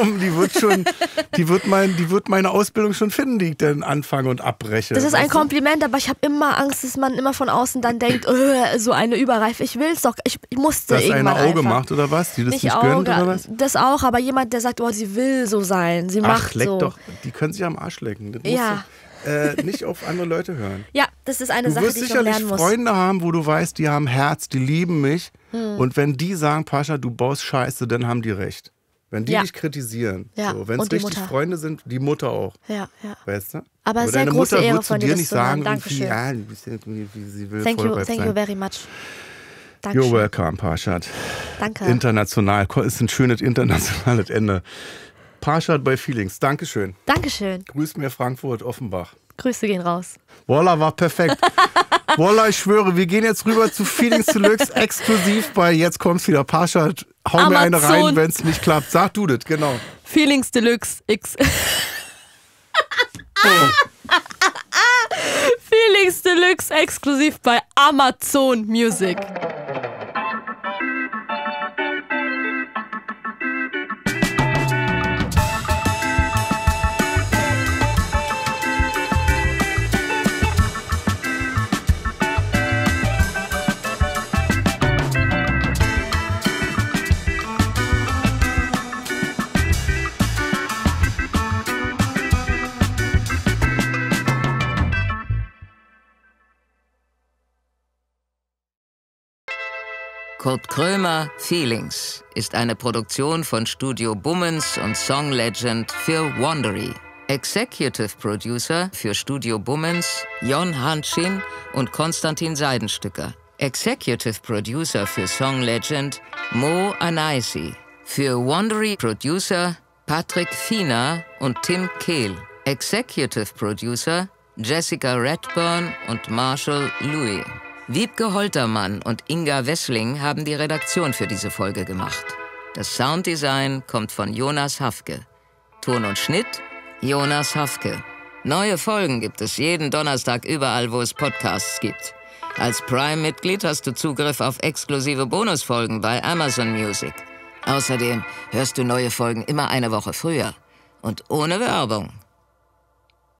S2: Die wird meine Ausbildung schon finden, die ich dann anfange und abbreche.
S3: Das ist ein Kompliment, aber ich habe immer Angst, dass man immer von außen dann denkt, so eine Überreife. Ich will's doch. Ich musste irgendwann
S2: Das eine Auge
S3: einfach.
S2: macht oder was? Die das nicht
S3: Auge,
S2: gönnt oder was?
S3: Das auch, aber jemand, der sagt, sie will so sein. Sie macht
S2: leck
S3: so.
S2: Doch. Die können sich am Arsch lecken. Das
S3: ja.
S2: Nicht auf andere Leute hören.
S3: Ja, das ist eine Sache, die ich noch lernen muss.
S2: Du wirst sicherlich Freunde haben, wo du weißt, die haben Herz, die lieben mich. Und wenn die sagen, Pascha, du baust Scheiße, dann haben die recht. Wenn die dich kritisieren. So, wenn es richtig Mutter. Freunde sind, die Mutter auch.
S3: Ja.
S2: Weißt du?
S3: Aber sehr
S2: deine
S3: große
S2: Mutter
S3: Ehre
S2: wird
S3: von
S2: zu dir nicht sagen,
S3: Dankeschön.
S2: wie sie will.
S3: Thank you very much.
S2: Dankeschön. You're welcome, Parshad.
S3: Danke.
S2: International, ist ein schönes internationales Ende. Parshad bei Feelings, Dankeschön.
S3: Dankeschön.
S2: Grüß mir Frankfurt, Offenbach.
S3: Grüße gehen raus.
S2: Wallah, war perfekt. Wallah, ich schwöre, wir gehen jetzt rüber zu Feelings Deluxe, exklusiv bei Jetzt kommt's wieder. Parshad, hau mir eine rein, wenn es nicht klappt. Sag du das, genau.
S3: Feelings Deluxe X. Feelings Deluxe exklusiv bei Amazon Music.
S1: Kurt Krömer Feelings ist eine Produktion von Studio Bummens und Song Legend für Wondery. Executive Producer für Studio Bummens Jon Hanschin und Konstantin Seidenstücker. Executive Producer für Song Legend Mo Anaisi. Für Wondery Producer Patrick Fiener und Tim Kehl. Executive Producer Jessica Redburn und Marshall Louis. Wiebke Holtermann und Inga Wessling haben die Redaktion für diese Folge gemacht. Das Sounddesign kommt von Jonas Hafke. Ton und Schnitt Jonas Hafke. Neue Folgen gibt es jeden Donnerstag überall, wo es Podcasts gibt. Als Prime-Mitglied hast du Zugriff auf exklusive Bonusfolgen bei Amazon Music. Außerdem hörst du neue Folgen immer eine Woche früher und ohne Werbung.